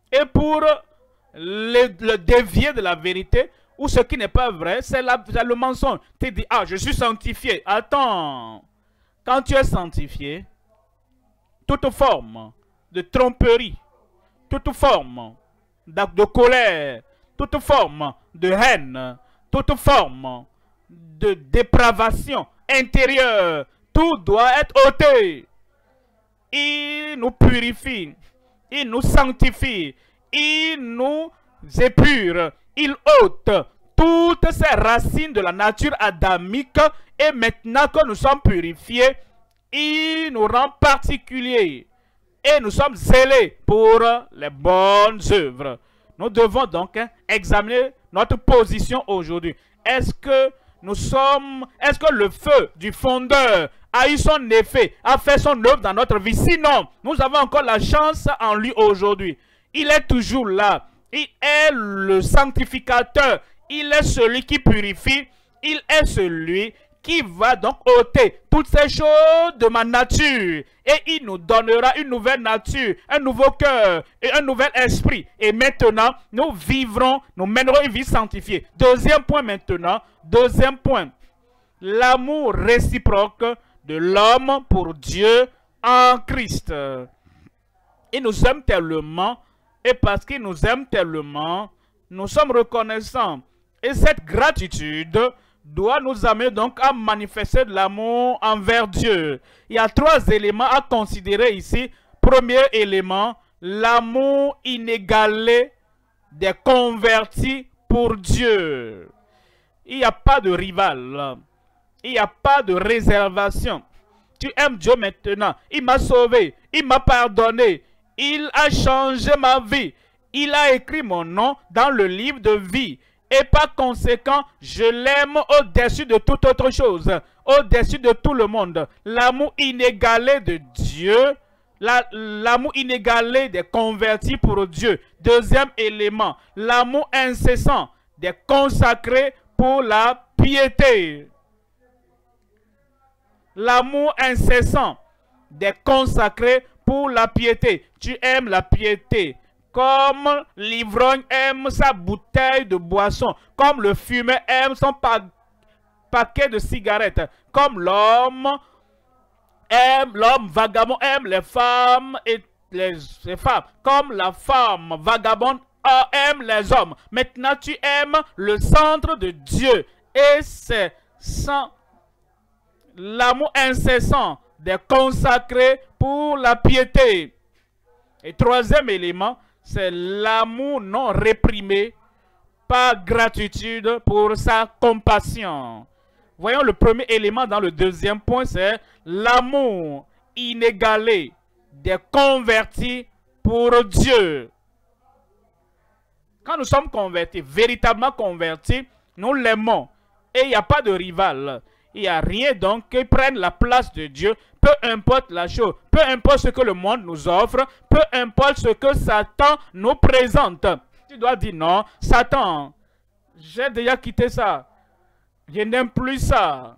Et pour le, le dévier de la vérité, ou ce qui n'est pas vrai, c'est le mensonge. Tu dis, ah, je suis sanctifié. Attends, quand tu es sanctifié, toute forme de tromperie, toute forme d'acte de colère, toute forme de haine, toute forme de dépravation intérieure, tout doit être ôté. Il nous purifie, il nous sanctifie, il nous épure, il ôte toutes ces racines de la nature adamique et maintenant que nous sommes purifiés, il nous rend particuliers et nous sommes zélés pour les bonnes œuvres. Nous devons donc hein, examiner notre position aujourd'hui. Est-ce que nous sommes, est-ce que le feu du fondeur a eu son effet, a fait son œuvre dans notre vie? Sinon, nous avons encore la chance en lui aujourd'hui. Il est toujours là. Il est le sanctificateur. Il est celui qui purifie. Il est celui qui va donc ôter toutes ces choses de ma nature. Et il nous donnera une nouvelle nature, un nouveau cœur et un nouvel esprit. Et maintenant, nous vivrons, nous mènerons une vie sanctifiée. Deuxième point maintenant. Deuxième point. L'amour réciproque de l'homme pour Dieu en Christ. Il nous aime tellement. Et parce qu'il nous aime tellement, nous sommes reconnaissants. Et cette gratitude doit nous amener donc à manifester de l'amour envers Dieu. Il y a trois éléments à considérer ici. Premier élément, l'amour inégalé des convertis pour Dieu. Il n'y a pas de rival. Il n'y a pas de réservation. Tu aimes Dieu maintenant. Il m'a sauvé. Il m'a pardonné. Il a changé ma vie. Il a écrit mon nom dans le livre de vie. Et par conséquent, je l'aime au-dessus de toute autre chose. Au-dessus de tout le monde. L'amour inégalé de Dieu. L'amour inégalé des convertis pour Dieu. Deuxième élément. L'amour incessant des consacrés pour la piété. L'amour incessant des consacrés pour la piété. Tu aimes la piété. Comme l'ivrogne aime sa bouteille de boisson. Comme le fumeur aime son pa paquet de cigarettes. Comme l'homme aime, l'homme vagabond aime les femmes et les, les femmes. Comme la femme vagabonde aime les hommes. Maintenant tu aimes le centre de Dieu. Et c'est sans l'amour incessant des consacrés pour la piété. Et troisième élément, c'est l'amour non réprimé par gratitude pour sa compassion. Voyons le premier élément dans le deuxième point, c'est l'amour inégalé des convertis pour Dieu. Quand nous sommes convertis, véritablement convertis, nous l'aimons. Et il n'y a pas de rival. Il n'y a rien donc qui prenne la place de Dieu, peu importe la chose, peu importe ce que le monde nous offre, peu importe ce que Satan nous présente. Tu dois dire non, Satan, j'ai déjà quitté ça, je n'aime plus ça.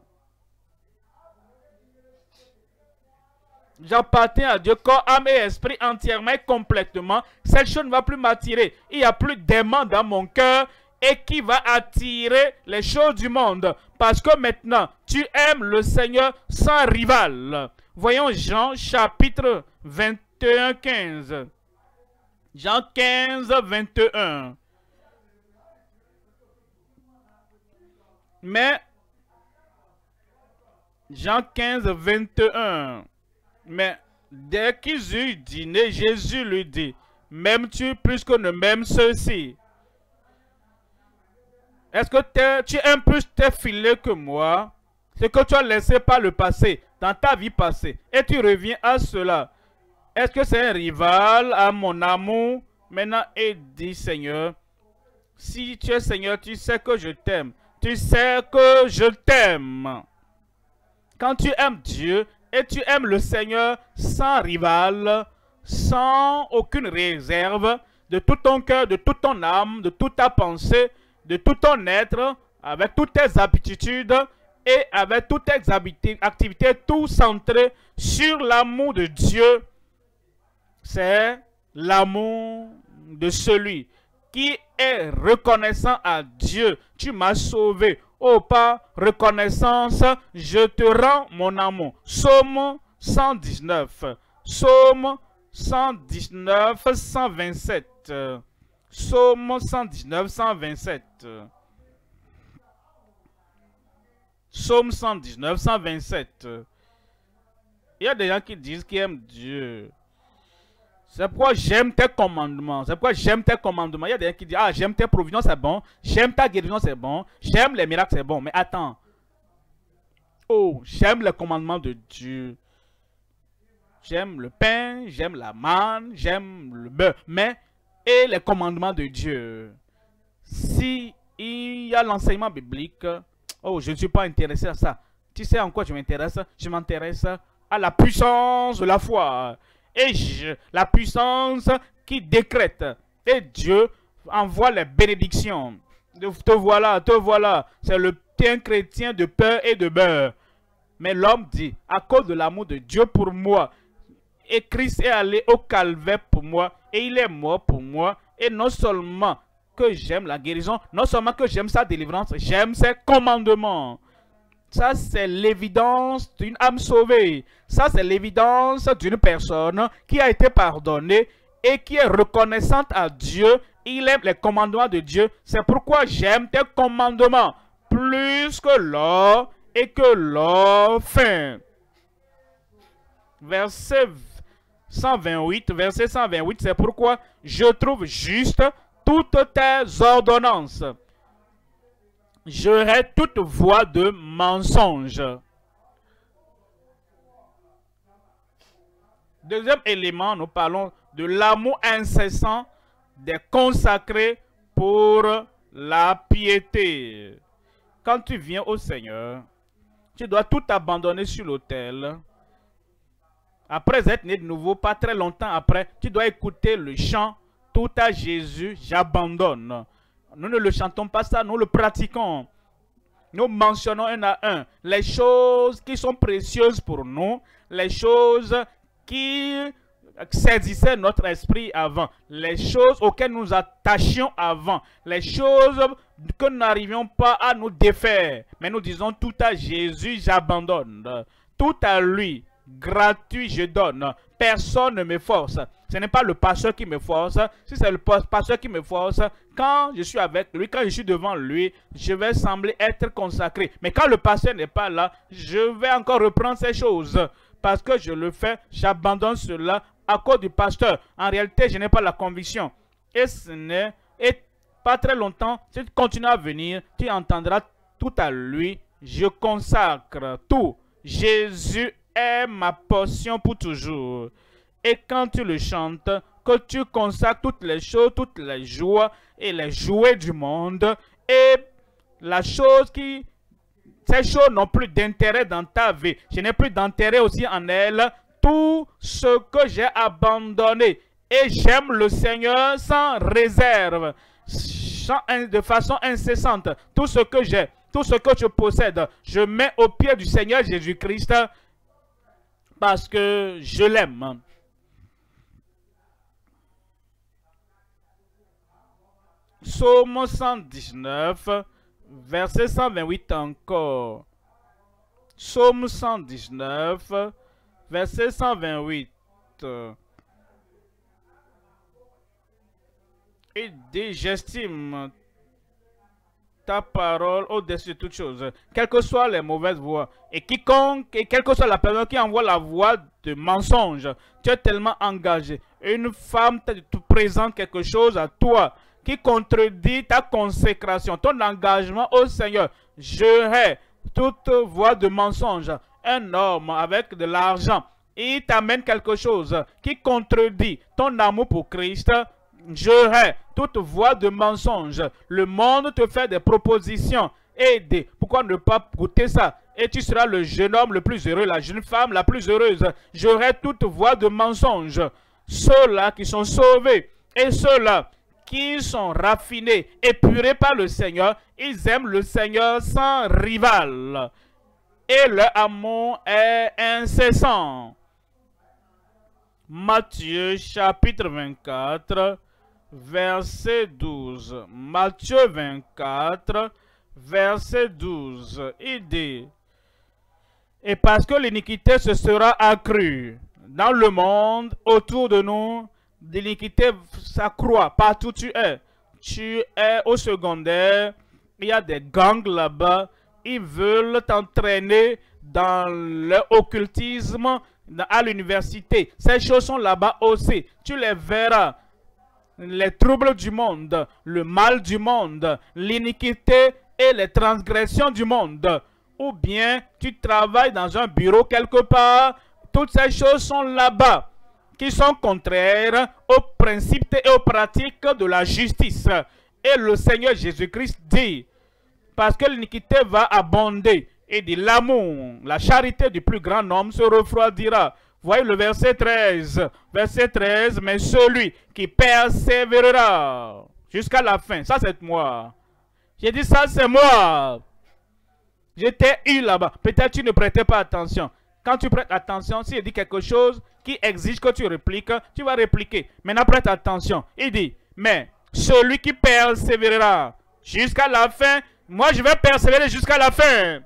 J'appartiens à Dieu, corps, âme et esprit entièrement et complètement. Cette chose ne va plus m'attirer. Il n'y a plus d'aimant dans mon cœur et qui va attirer les choses du monde. Parce que maintenant, tu aimes le Seigneur sans rival. Voyons Jean chapitre vingt et un, quinze. Jean quinze, vingt et un. Mais, Jean quinze, vingt et un. Mais, dès qu'ils eurent dîné, Jésus lui dit, m'aimes-tu plus que ne m'aiment ceux-ci? Est-ce que tu aimes plus tes filets que moi? Ce que tu as laissé par le passé, dans ta vie passée, et tu reviens à cela. Est-ce que c'est un rival à mon amour? Maintenant, il dit, Seigneur, si tu es Seigneur, tu sais que je t'aime. Tu sais que je t'aime. Quand tu aimes Dieu et tu aimes le Seigneur sans rival, sans aucune réserve, de tout ton cœur, de toute ton âme, de toute ta pensée, de tout ton être, avec toutes tes habitudes et avec toutes tes activités, tout centré sur l'amour de Dieu, c'est l'amour de celui qui est reconnaissant à Dieu. Tu m'as sauvé. Oh, par reconnaissance, je te rends mon amour. Psaume cent dix-neuf. Psaume cent dix-neuf, cent vingt-sept. Psaume cent dix-neuf, cent vingt-sept. Psaume cent dix-neuf, cent vingt-sept. Il y a des gens qui disent qu'ils aiment Dieu. C'est pourquoi j'aime tes commandements. C'est pourquoi j'aime tes commandements. Il y a des gens qui disent, ah, j'aime tes provisions, c'est bon. J'aime ta guérison, c'est bon. J'aime les miracles, c'est bon. Mais attends. Oh, j'aime les commandements de Dieu. J'aime le pain, j'aime la manne, j'aime le beurre. Mais, et les commandements de Dieu. Si il y a l'enseignement biblique, oh, je ne suis pas intéressé à ça. Tu sais en quoi je m'intéresse? Je m'intéresse à la puissance de la foi. Et je, la puissance qui décrète. Et Dieu envoie les bénédictions. Te voilà, te voilà. C'est le un chrétien de peur et de beurre. Mais l'homme dit, à cause de l'amour de Dieu pour moi, et Christ est allé au calvaire pour moi, et il est mort pour moi, et non seulement que j'aime la guérison, non seulement que j'aime sa délivrance, j'aime ses commandements. Ça, c'est l'évidence d'une âme sauvée. Ça, c'est l'évidence d'une personne qui a été pardonnée et qui est reconnaissante à Dieu. Il aime les commandements de Dieu. C'est pourquoi j'aime tes commandements plus que l'or et que l'or fin. Verset cent vingt-huit, verset cent vingt-huit, c'est pourquoi je trouve juste toutes tes ordonnances. J'aurai toute voix de mensonge. Deuxième élément, nous parlons de l'amour incessant des consacrés pour la piété. Quand tu viens au Seigneur, tu dois tout abandonner sur l'autel. Après être né de nouveau, pas très longtemps après, tu dois écouter le chant « Tout à Jésus, j'abandonne ». Nous ne le chantons pas ça, nous le pratiquons. Nous mentionnons un à un les choses qui sont précieuses pour nous, les choses qui saisissaient notre esprit avant, les choses auxquelles nous attachions avant, les choses que nous n'arrivions pas à nous défaire. Mais nous disons tout à Jésus, j'abandonne. Tout à lui, gratuit, je donne. Personne ne me force. Ce n'est pas le pasteur qui me force. Si c'est le pasteur qui me force, quand je suis avec lui, quand je suis devant lui, je vais sembler être consacré. Mais quand le pasteur n'est pas là, je vais encore reprendre ces choses. Parce que je le fais, j'abandonne cela à cause du pasteur. En réalité, je n'ai pas la conviction. Et ce n'est pas très longtemps, si tu continues à venir, tu entendras tout à lui. Je consacre tout. Jésus est ma portion pour toujours. Et quand tu le chantes, que tu consacres toutes les choses, toutes les joies et les jouets du monde, et la chose qui, ces choses n'ont plus d'intérêt dans ta vie. Je n'ai plus d'intérêt aussi en elle. Tout ce que j'ai abandonné. Et j'aime le Seigneur sans réserve, sans, de façon incessante. Tout ce que j'ai, tout ce que je possède, je mets au pied du Seigneur Jésus-Christ parce que je l'aime. Psaume cent dix-neuf, verset cent vingt-huit encore. Psaume cent dix-neuf, verset cent vingt-huit. Il dit, j'estime ta parole au-dessus de toutes choses, quelles que soient les mauvaises voix. Et quiconque, et quelle que soit la personne qui envoie la voix de mensonge, tu es tellement engagé. Une femme te présente quelque chose à toi qui contredit ta consécration, ton engagement au Seigneur. Je hais toute voix de mensonge. Un homme avec de l'argent, il t'amène quelque chose qui contredit ton amour pour Christ. Je hais toute voix de mensonge. Le monde te fait des propositions. Aidez. Pourquoi ne pas goûter ça? Et tu seras le jeune homme le plus heureux, la jeune femme la plus heureuse. Je hais toute voix de mensonge. Ceux-là qui sont sauvés et ceux-là qui sont raffinés, épurés par le Seigneur, ils aiment le Seigneur sans rival. Et leur amour est incessant. Matthieu chapitre vingt-quatre, verset douze. Matthieu vingt-quatre, verset douze. Il dit, et parce que l'iniquité se sera accrue dans le monde autour de nous, l'iniquité s'accroît partout où tu es. Tu es au secondaire, il y a des gangs là-bas, ils veulent t'entraîner dans l'occultisme à l'université. Ces choses sont là-bas aussi. Tu les verras. Les troubles du monde, le mal du monde, l'iniquité et les transgressions du monde. Ou bien tu travailles dans un bureau quelque part. Toutes ces choses sont là-bas, qui sont contraires aux principes et aux pratiques de la justice. Et le Seigneur Jésus-Christ dit, parce que l'iniquité va abonder, et dit l'amour, la charité du plus grand homme se refroidira. Voyez le verset treize. Verset treize, mais celui qui persévérera jusqu'à la fin, ça c'est moi. J'ai dit ça c'est moi. J'étais eu là-bas. Peut-être tu ne prêtais pas attention. Quand tu prêtes attention, s'il dit quelque chose qui exige que tu répliques, tu vas répliquer. Maintenant prête attention. Il dit, mais celui qui persévérera jusqu'à la fin, moi je vais persévérer jusqu'à la fin,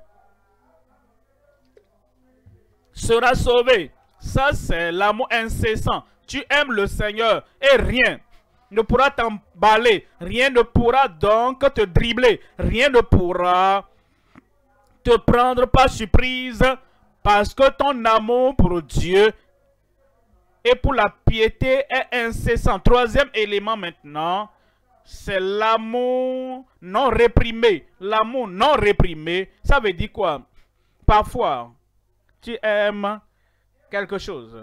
sera sauvé. Ça, c'est l'amour incessant. Tu aimes le Seigneur et rien ne pourra t'emballer. Rien ne pourra donc te dribbler. Rien ne pourra te prendre par surprise parce que ton amour pour Dieu et pour la piété est incessant. Troisième élément maintenant, c'est l'amour non réprimé. L'amour non réprimé, ça veut dire quoi? Parfois, tu aimes quelque chose.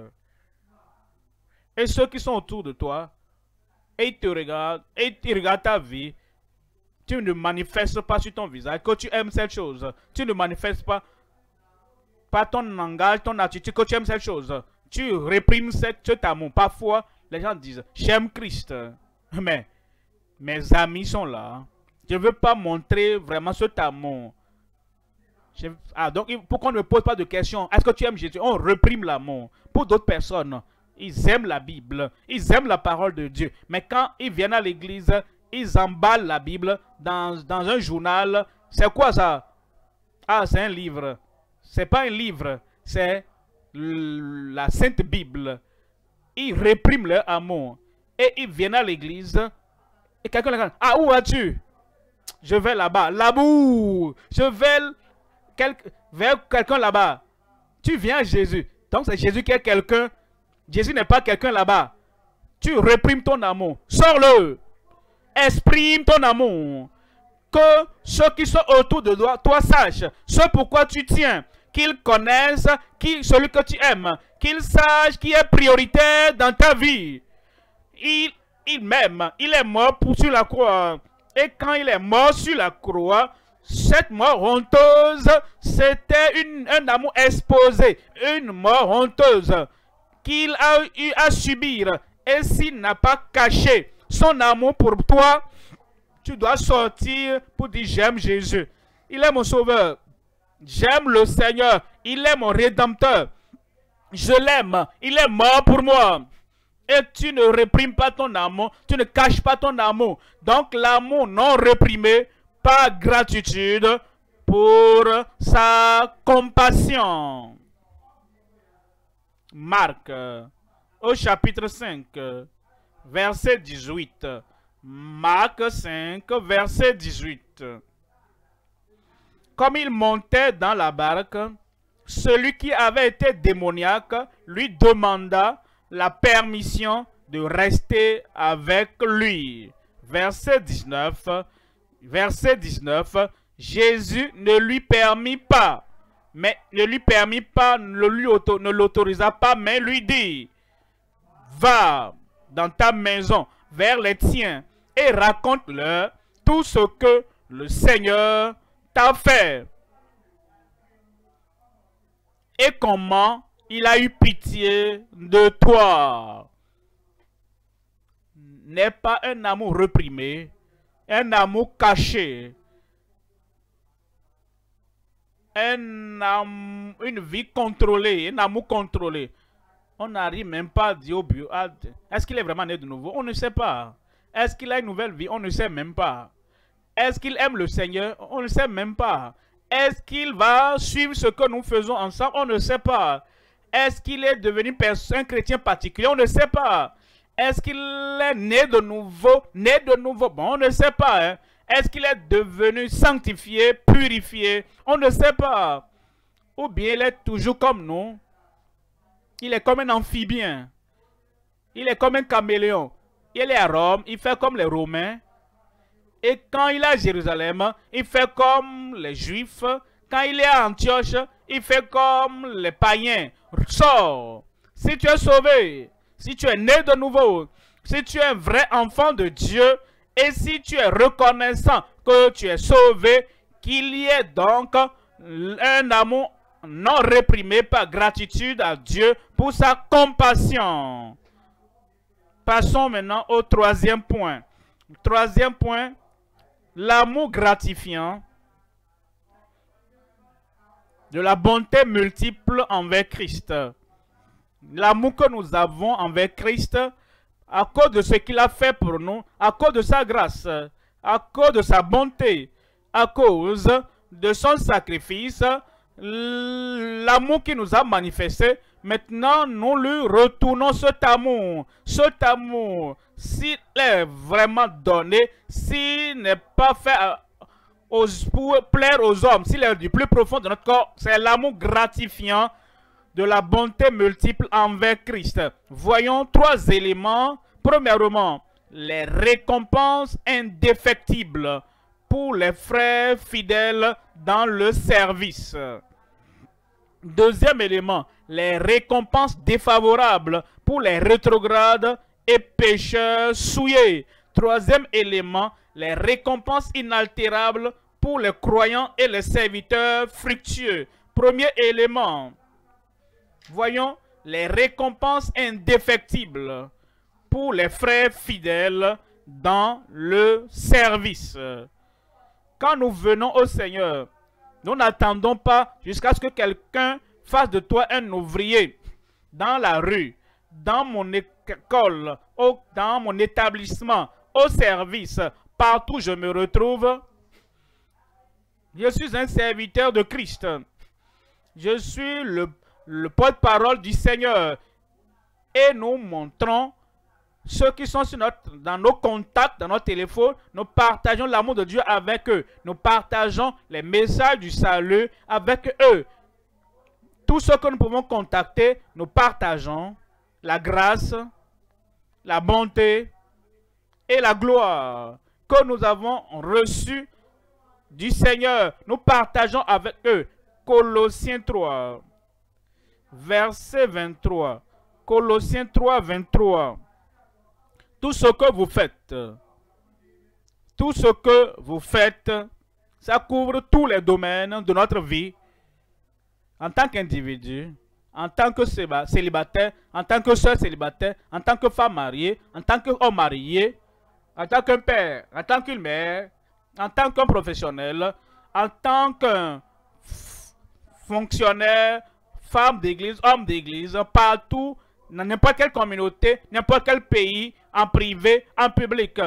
Et ceux qui sont autour de toi, et ils te regardent, et ils regardent ta vie, tu ne manifestes pas sur ton visage que tu aimes cette chose. Tu ne manifestes pas par ton langage, ton attitude que tu aimes cette chose. Tu réprimes cette, cet amour. Parfois, les gens disent, j'aime Christ. Mais mes amis sont là. Je ne veux pas montrer vraiment cet amour. Je, ah, donc, pour qu'on ne me pose pas de questions, est-ce que tu aimes Jésus? On réprime l'amour. Pour d'autres personnes, ils aiment la Bible, ils aiment la parole de Dieu. Mais quand ils viennent à l'église, ils emballent la Bible dans, dans un journal. C'est quoi ça? Ah, c'est un livre. C'est pas un livre, c'est la Sainte Bible. Ils répriment leur amour. Et ils viennent à l'église. Et quelqu'un leur dit, ah, où vas-tu? Je vais là-bas. L'amour. Je vais quel, vers quelqu'un là-bas. Tu viens à Jésus. Donc c'est Jésus qui est quelqu'un. Jésus n'est pas quelqu'un là-bas. Tu réprimes ton amour. Sors-le. Exprime ton amour. Que ceux qui sont autour de toi, toi sachent ce pourquoi tu tiens. Qu'ils connaissent qui, celui que tu aimes. Qu'ils sachent qui est prioritaire dans ta vie. Il, il m'aime. Il est mort pour sur la croix. Et quand il est mort sur la croix, cette mort honteuse, c'était un amour exposé. Une mort honteuse qu'il a eu à subir. Et s'il n'a pas caché son amour pour toi, tu dois sortir pour dire j'aime Jésus. Il est mon sauveur. J'aime le Seigneur. Il est mon rédempteur. Je l'aime. Il est mort pour moi. Et tu ne réprimes pas ton amour. Tu ne caches pas ton amour. Donc l'amour non réprimé par gratitude pour sa compassion. Marc au chapitre cinq, verset dix-huit. Marc cinq, verset dix-huit. Comme il montait dans la barque, celui qui avait été démoniaque lui demanda la permission de rester avec lui. Verset dix-neuf. Verset dix-neuf. Jésus ne lui permit pas, mais ne lui permit pas, ne lui auto, ne l'autorisa pas, mais lui dit, va dans ta maison vers les tiens et raconte-leur tout ce que le Seigneur t'a fait et comment il a eu pitié de toi. N'est pas un amour réprimé, un amour caché, un amour, une vie contrôlée, un amour contrôlé. On n'arrive même pas à dire au but, est-ce qu'il est vraiment né de nouveau? On ne sait pas. Est-ce qu'il a une nouvelle vie? On ne sait même pas. Est-ce qu'il aime le Seigneur? On ne sait même pas. Est-ce qu'il va suivre ce que nous faisons ensemble? On ne sait pas. Est-ce qu'il est devenu un chrétien particulier? On ne sait pas. Est-ce qu'il est né de nouveau? Né de nouveau? Bon, on ne sait pas. Hein? Est-ce qu'il est devenu sanctifié, purifié? On ne sait pas. Ou bien il est toujours comme nous. Il est comme un amphibien. Il est comme un caméléon. Il est à Rome, il fait comme les Romains. Et quand il est à Jérusalem, il fait comme les Juifs. Quand il est à Antioche, il fait comme les païens. Sors. Si tu es sauvé, si tu es né de nouveau, si tu es un vrai enfant de Dieu, et si tu es reconnaissant que tu es sauvé, qu'il y ait donc un amour non réprimé par gratitude à Dieu pour sa compassion. Passons maintenant au troisième point. Troisième point, l'amour gratifiant de la bonté multiple envers Christ. L'amour que nous avons envers Christ à cause de ce qu'il a fait pour nous, à cause de sa grâce, à cause de sa bonté, à cause de son sacrifice, l'amour qu'il nous a manifesté. Maintenant, nous lui retournons cet amour. Cet amour, s'il est vraiment donné, s'il n'est pas fait aux, pour plaire aux hommes, s'il est du plus profond de notre corps, c'est l'amour gratifiant de la bonté multiple envers Christ. Voyons trois éléments. Premièrement, les récompenses indéfectibles pour les frères fidèles dans le service. Deuxième élément, les récompenses défavorables pour les rétrogrades et pécheurs souillés. Troisième élément, les récompenses inaltérables pour les croyants et les serviteurs fructueux. Premier élément, voyons les récompenses indéfectibles pour les frères fidèles dans le service. Quand nous venons au Seigneur, nous n'attendons pas jusqu'à ce que quelqu'un fasse de toi un ouvrier dans la rue, dans mon école, au, dans mon établissement, au service, partout où je me retrouve. Je suis un serviteur de Christ. Je suis le, le porte-parole du Seigneur. Et nous montrons ceux qui sont sur notre, dans nos contacts, dans nos téléphones, nous partageons l'amour de Dieu avec eux. Nous partageons les messages du salut avec eux. Tous ceux que nous pouvons contacter, nous partageons la grâce, la bonté et la gloire que nous avons reçue du Seigneur. Nous partageons avec eux. Colossiens trois, verset vingt-trois. Colossiens trois, vingt-trois. Tout ce que vous faites, tout ce que vous faites, ça couvre tous les domaines de notre vie. En tant qu'individu, en tant que célibataire, en tant que soeur célibataire, en tant que femme mariée, en tant qu'homme marié, en tant qu'un père, en tant qu'une mère, en tant qu'un professionnel, en tant qu'un fonctionnaire, femme d'église, homme d'église, partout, dans n'importe quelle communauté, n'importe quel pays, en privé, en public.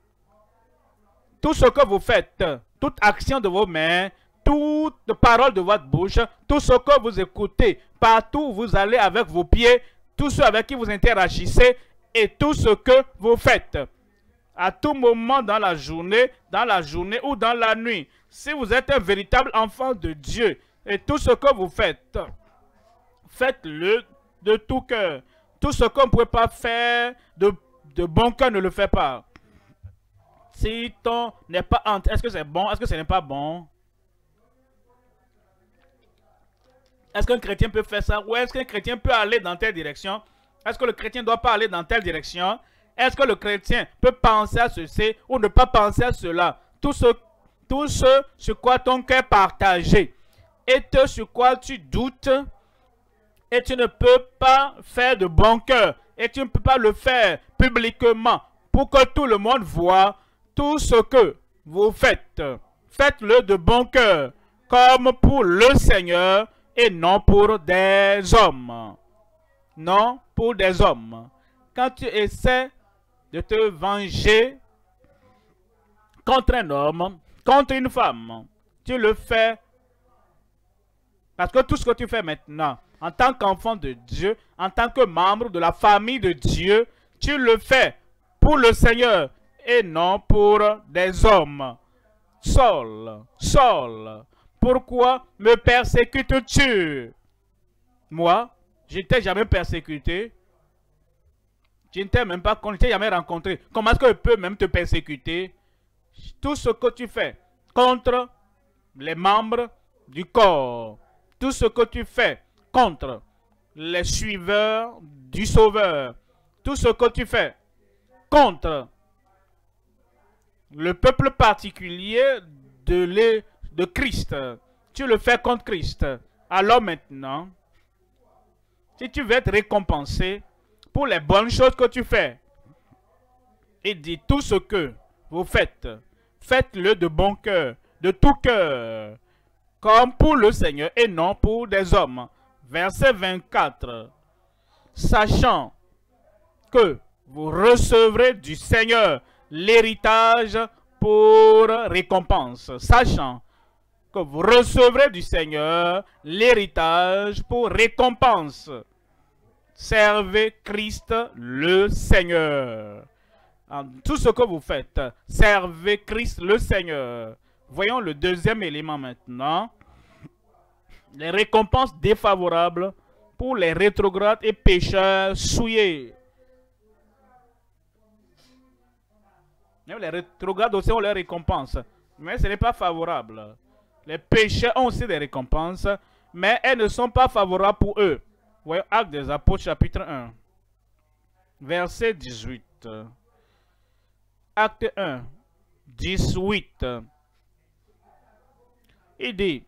Tout ce que vous faites, toute action de vos mains, toute parole de votre bouche, tout ce que vous écoutez, partout où vous allez avec vos pieds, tous ceux avec qui vous interagissez et tout ce que vous faites. À tout moment dans la journée, dans la journée ou dans la nuit. Si vous êtes un véritable enfant de Dieu et tout ce que vous faites, faites-le de tout cœur. Tout ce qu'on ne peut pas faire de, de bon cœur, ne le fait pas. Si ton n'est pas entre, est-ce que c'est bon, est-ce que ce n'est pas bon? Est-ce qu'un chrétien peut faire ça? Ou est-ce qu'un chrétien peut aller dans telle direction? Est-ce que le chrétien ne doit pas aller dans telle direction? Est-ce que le chrétien peut penser à ceci ou ne pas penser à cela? Tout ce, tout ce sur quoi ton cœur est partagé et tout sur quoi tu doutes, et tu ne peux pas faire de bon cœur, et tu ne peux pas le faire publiquement pour que tout le monde voit tout ce que vous faites. Faites-le de bon cœur, comme pour le Seigneur et non pour des hommes. Non pour des hommes. Quand tu essaies de te venger contre un homme, contre une femme. Tu le fais parce que tout ce que tu fais maintenant, en tant qu'enfant de Dieu, en tant que membre de la famille de Dieu, tu le fais pour le Seigneur et non pour des hommes. Saul, Saul, pourquoi me persécutes-tu? Moi, je ne t'ai jamais persécuté. Je ne t'ai même pas connu, je ne t'ai jamais rencontré. Comment est-ce que je peux même te persécuter? Tout ce que tu fais contre les membres du corps, tout ce que tu fais contre les suiveurs du Sauveur, tout ce que tu fais contre le peuple particulier de, les, de Christ, tu le fais contre Christ. Alors maintenant, si tu veux être récompensé pour les bonnes choses que tu fais, il dit tout ce que vous faites, faites-le de bon cœur, de tout cœur, comme pour le Seigneur et non pour des hommes. Verset vingt-quatre. Sachant que vous recevrez du Seigneur l'héritage pour récompense. Sachant que vous recevrez du Seigneur l'héritage pour récompense. Servez Christ le Seigneur. En tout ce que vous faites, servez Christ le Seigneur. Voyons le deuxième élément maintenant. Les récompenses défavorables pour les rétrogrades et pécheurs souillés. Les rétrogrades aussi ont leurs récompenses, mais ce n'est pas favorable. Les pécheurs ont aussi des récompenses, mais elles ne sont pas favorables pour eux. Voyons Actes des Apôtres chapitre un, verset dix-huit. Acte un, dix-huit. Il dit,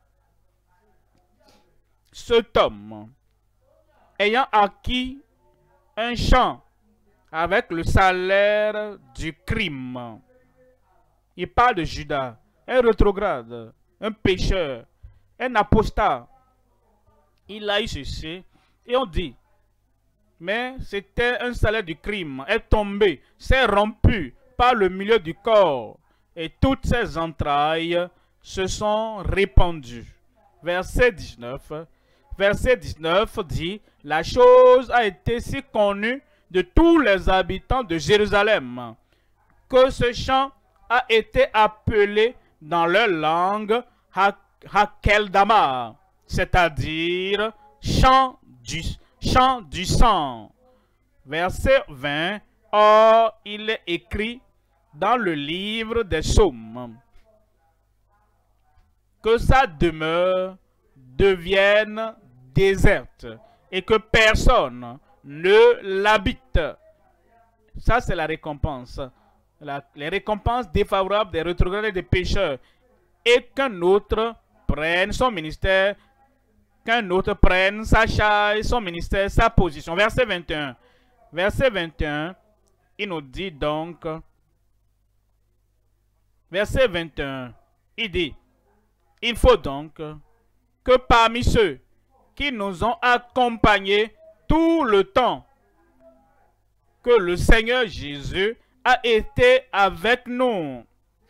cet homme, ayant acquis un champ avec le salaire du crime. Il parle de Judas, un rétrograde, un pécheur, un apostat. Il a eu ceci et on dit, mais c'était un salaire du crime, est tombé, s'est rompu par le milieu du corps et toutes ses entrailles se sont répandues. Verset dix-neuf. Verset dix-neuf dit, la chose a été si connue de tous les habitants de Jérusalem, que ce champ a été appelé dans leur langue Hakeldama, c'est-à-dire champ du, champ du sang. Verset vingt, or il est écrit dans le livre des psaumes que sa demeure devienne déserte et que personne ne l'habite. Ça, c'est la récompense. La, les récompenses défavorables des rétrogrades et des pécheurs. Et qu'un autre prenne son ministère, qu'un autre prenne sa charge, son ministère, sa position. Verset vingt et un. Verset vingt et un, il nous dit donc, verset vingt et un, il dit, il faut donc que parmi ceux qui nous ont accompagnés tout le temps que le Seigneur Jésus a été avec nous.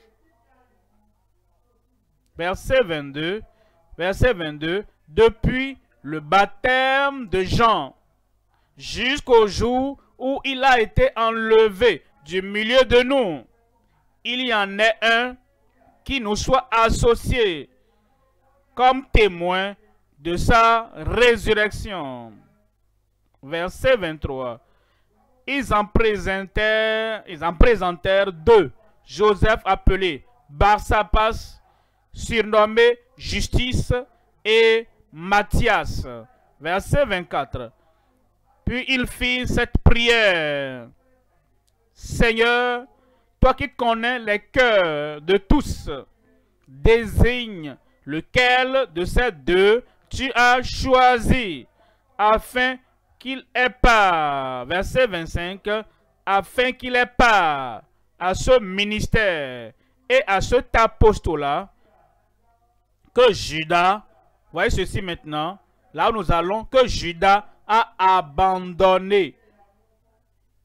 Verset vingt-deux, verset vingt-deux, depuis le baptême de Jean jusqu'au jour où il a été enlevé du milieu de nous, il y en ait un qui nous soit associé comme témoin de sa résurrection. Verset vingt-trois. Ils en présentèrent, ils en présentèrent deux. Joseph appelé Barsabas, surnommé Justice, et Matthias. Verset vingt-quatre. Puis il fit cette prière. Seigneur, toi qui connais les cœurs de tous, désigne lequel de ces deux tu as choisi, afin qu'il ait part, verset vingt-cinq, afin qu'il ait part à ce ministère et à cet apostolat que Judas, voyez ceci maintenant, là où nous allons, que Judas a abandonné.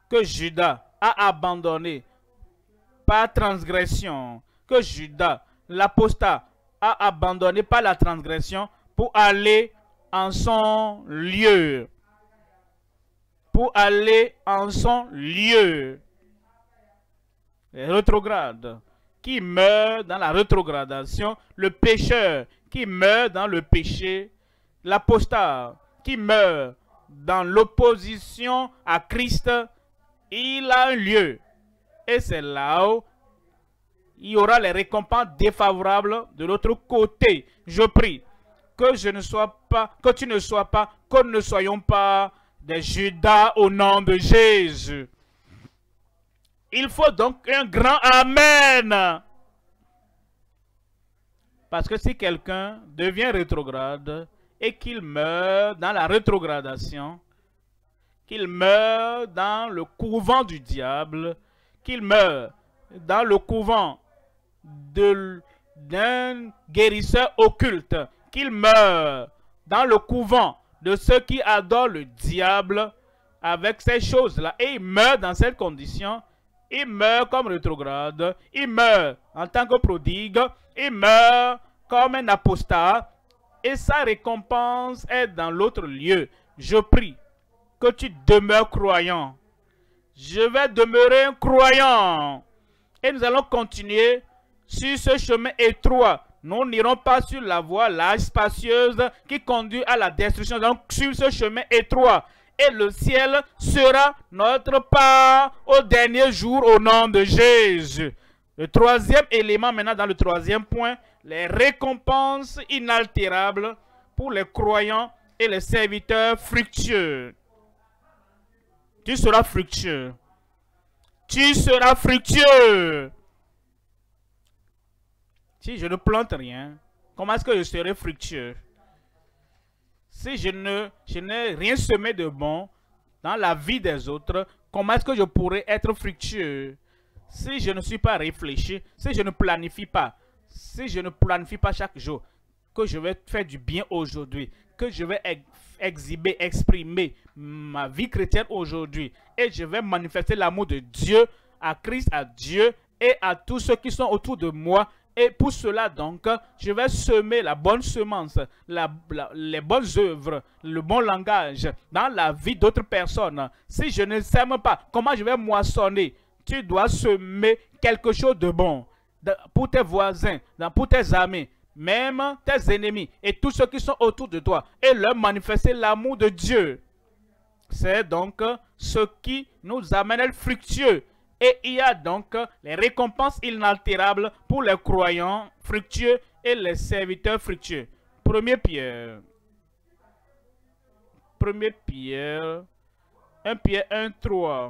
que Judas a abandonné par transgression, que Judas, l'apostat, a abandonné par la transgression pour aller en son lieu. Pour aller en son lieu. Les rétrogrades qui meurent dans la rétrogradation, le pécheur qui meurt dans le péché, l'apostat qui meurt dans l'opposition à Christ, il a un lieu. Et c'est là où il y aura les récompenses défavorables de l'autre côté. Je prie que je ne sois pas, que tu ne sois pas, que nous ne soyons pas des Judas au nom de Jésus. Il faut donc un grand Amen. Parce que si quelqu'un devient rétrograde et qu'il meurt dans la rétrogradation, qu'il meurt dans le couvent du diable, qu'il meurt dans le couvent d'un guérisseur occulte, qu'il meurt dans le couvent de ceux qui adorent le diable avec ces choses-là, et il meurt dans cette condition, il meurt comme rétrograde, il meurt en tant que prodigue, il meurt comme un apostat, et sa récompense est dans l'autre lieu. Je prie que tu demeures croyant. Je vais demeurer un croyant. Et nous allons continuer sur ce chemin étroit. Nous n'irons pas sur la voie large, spacieuse, qui conduit à la destruction. Donc, sur ce chemin étroit. Et le ciel sera notre part au dernier jour au nom de Jésus. Le troisième élément, maintenant dans le troisième point, les récompenses inaltérables pour les croyants et les serviteurs fructueux. Tu seras fructueux. Tu seras fructueux. Si je ne plante rien, comment est-ce que je serai fructueux? Si je ne, je n'ai rien semé de bon dans la vie des autres, comment est-ce que je pourrais être fructueux? Si je ne suis pas réfléchi, si je ne planifie pas, si je ne planifie pas chaque jour, que je vais faire du bien aujourd'hui, que je vais ex exhiber, exprimer ma vie chrétienne aujourd'hui, et je vais manifester l'amour de Dieu à Christ, à Dieu et à tous ceux qui sont autour de moi. Et pour cela donc, je vais semer la bonne semence, la, la, les bonnes œuvres, le bon langage dans la vie d'autres personnes. Si je ne sème pas, comment je vais moissonner? Tu dois semer quelque chose de bon pour tes voisins, pour tes amis, même tes ennemis et tous ceux qui sont autour de toi, et leur manifester l'amour de Dieu. C'est donc ce qui nous amène à être fructueux. Et il y a donc les récompenses inaltérables pour les croyants fructueux et les serviteurs fructueux. Premier Pierre. Premier Pierre. un Pierre un, trois.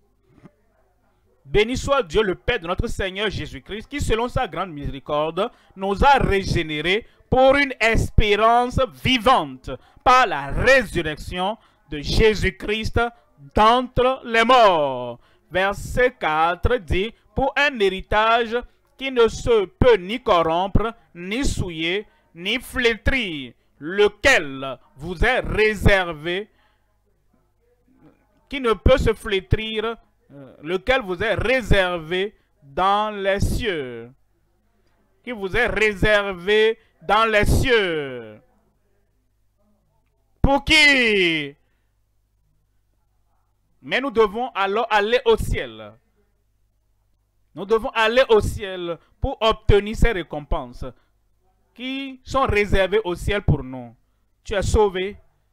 Béni soit Dieu le Père de notre Seigneur Jésus-Christ, qui selon sa grande miséricorde nous a régénérés pour une espérance vivante par la résurrection de Jésus-Christ d'entre les morts. Verset quatre dit, pour un héritage qui ne se peut ni corrompre, ni souiller, ni flétrir, lequel vous est réservé, qui ne peut se flétrir, lequel vous est réservé dans les cieux, qui vous est réservé dans les cieux. Pour qui? Mais nous devons alors aller au ciel. Nous devons aller au ciel pour obtenir ces récompenses qui sont réservées au ciel pour nous. Tu es sauvé.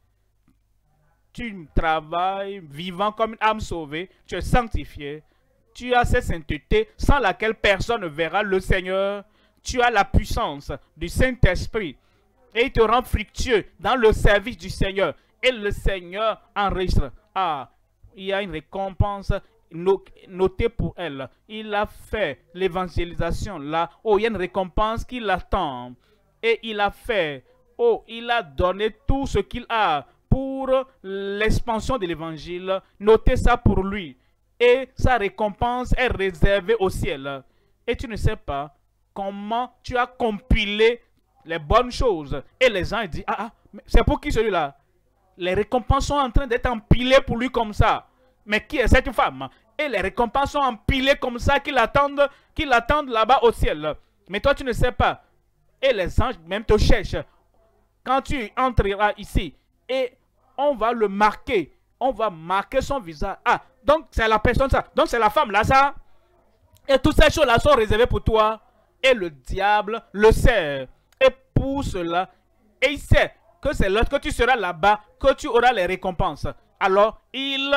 Tu travailles vivant comme une âme sauvée. Tu es sanctifié. Tu as cette sainteté sans laquelle personne ne verra le Seigneur. Tu as la puissance du Saint-Esprit. Et il te rend fructueux dans le service du Seigneur. Et le Seigneur enregistre. Ah, il y a une récompense notée pour elle. Il a fait l'évangélisation là. Oh, il y a une récompense qui l'attend. Et il a fait. Oh, il a donné tout ce qu'il a pour l'expansion de l'évangile. Notez ça pour lui. Et sa récompense est réservée au ciel. Et tu ne sais pas comment tu as compilé les bonnes choses. Et les gens disent, ah, ah c'est pour qui celui-là? Les récompenses sont en train d'être empilées pour lui comme ça. mais qui est cette femme? Et les récompenses sont empilées comme ça, qui l'attendent, qui l'attendent là-bas au ciel. Mais toi, tu ne sais pas. Et les anges même te cherchent. Quand tu entreras ici, et on va le marquer. On va marquer son visage. Ah, donc c'est la personne ça. Donc c'est la femme là, ça. Et toutes ces choses-là sont réservées pour toi. Et le diable le sait. Et pour cela, et il sait que c'est lorsque tu seras là-bas que tu auras les récompenses. Alors, il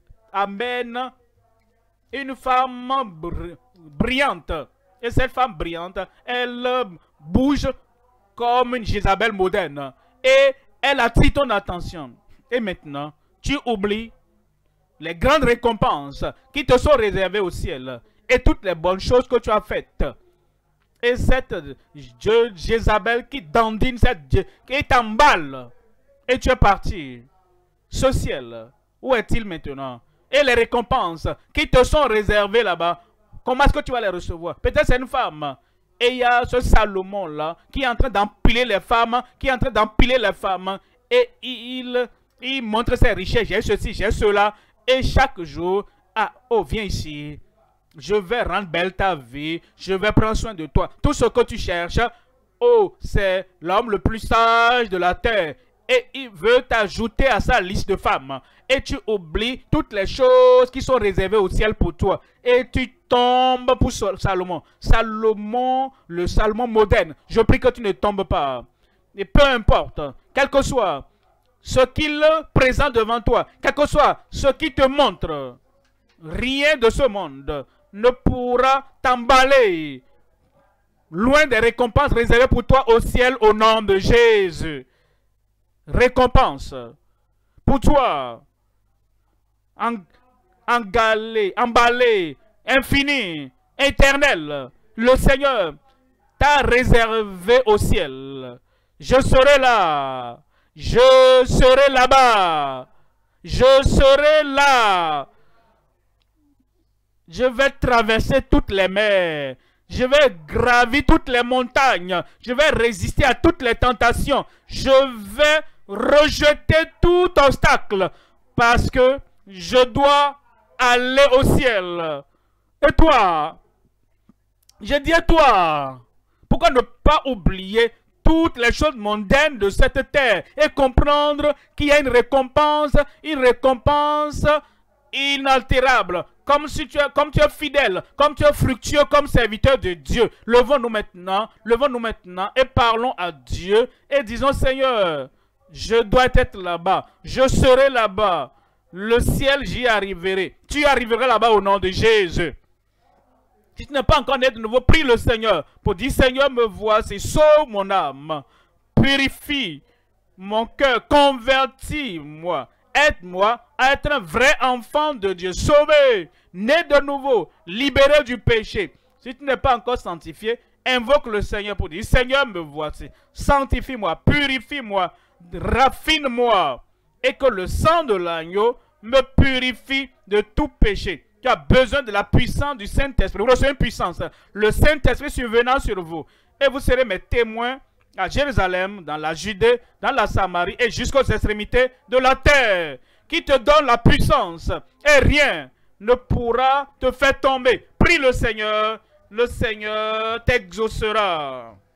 amène une femme br brillante. Et cette femme brillante, elle bouge comme une Jézabel moderne. Et elle attire ton attention. Et maintenant, tu oublies les grandes récompenses qui te sont réservées au ciel. Et toutes les bonnes choses que tu as faites. Et cette Jézabel qui dandine, cette, qui t'emballe. Et tu es parti. Ce ciel, où est-il maintenant? Et les récompenses qui te sont réservées là-bas, comment est-ce que tu vas les recevoir? Peut-être c'est une femme. Et il y a ce Salomon-là qui est en train d'empiler les femmes, qui est en train d'empiler les femmes. Et il, il montre ses richesses. J'ai ceci, j'ai cela. Et chaque jour, ah, oh, viens ici. Je vais rendre belle ta vie. Je vais prendre soin de toi. Tout ce que tu cherches, oh, c'est l'homme le plus sage de la terre. Et il veut t'ajouter à sa liste de femmes. Et tu oublies toutes les choses qui sont réservées au ciel pour toi. Et tu tombes pour Salomon. Salomon, le Salomon moderne. Je prie que tu ne tombes pas. Et peu importe, quel que soit ce qu'il présente devant toi, quel que soit ce qu'il te montre, rien de ce monde ne pourra t'emballer loin des récompenses réservées pour toi au ciel au nom de Jésus. Récompense pour toi, en, engalé, emballé, infini, éternel. Le Seigneur t'a réservé au ciel. Je serai là. Je serai là-bas. Je serai là. Je vais traverser toutes les mers. Je vais gravir toutes les montagnes. Je vais résister à toutes les tentations. Je vais rejeter tout obstacle. Parce que je dois aller au ciel. Et toi? Je dis à toi. Pourquoi ne pas oublier toutes les choses mondaines de cette terre et comprendre qu'il y a une récompense, une récompense inaltérable. Comme si tu es, comme tu es fidèle, comme tu es fructueux, comme serviteur de Dieu. Levons-nous maintenant, levons-nous maintenant et parlons à Dieu et disons, Seigneur, je dois être là-bas, je serai là-bas. Le ciel, j'y arriverai. Tu y arriveras là-bas au nom de Jésus. Si tu n'es pas encore né de nouveau, prie le Seigneur pour dire, Seigneur, me voici, sauve mon âme, purifie mon cœur, convertis-moi. Aide-moi à être un vrai enfant de Dieu, sauvé, né de nouveau, libéré du péché. Si tu n'es pas encore sanctifié, invoque le Seigneur pour dire, Seigneur, me voici, sanctifie-moi, purifie-moi, raffine-moi, et que le sang de l'agneau me purifie de tout péché. Tu as besoin de la puissance du Saint-Esprit. Vous recevez une puissance. Le Saint-Esprit survenant sur vous. Et vous serez mes témoins à Jérusalem, dans la Judée, dans la Samarie et jusqu'aux extrémités de la terre, qui te donne la puissance et rien ne pourra te faire tomber. Prie le Seigneur, le Seigneur t'exaucera.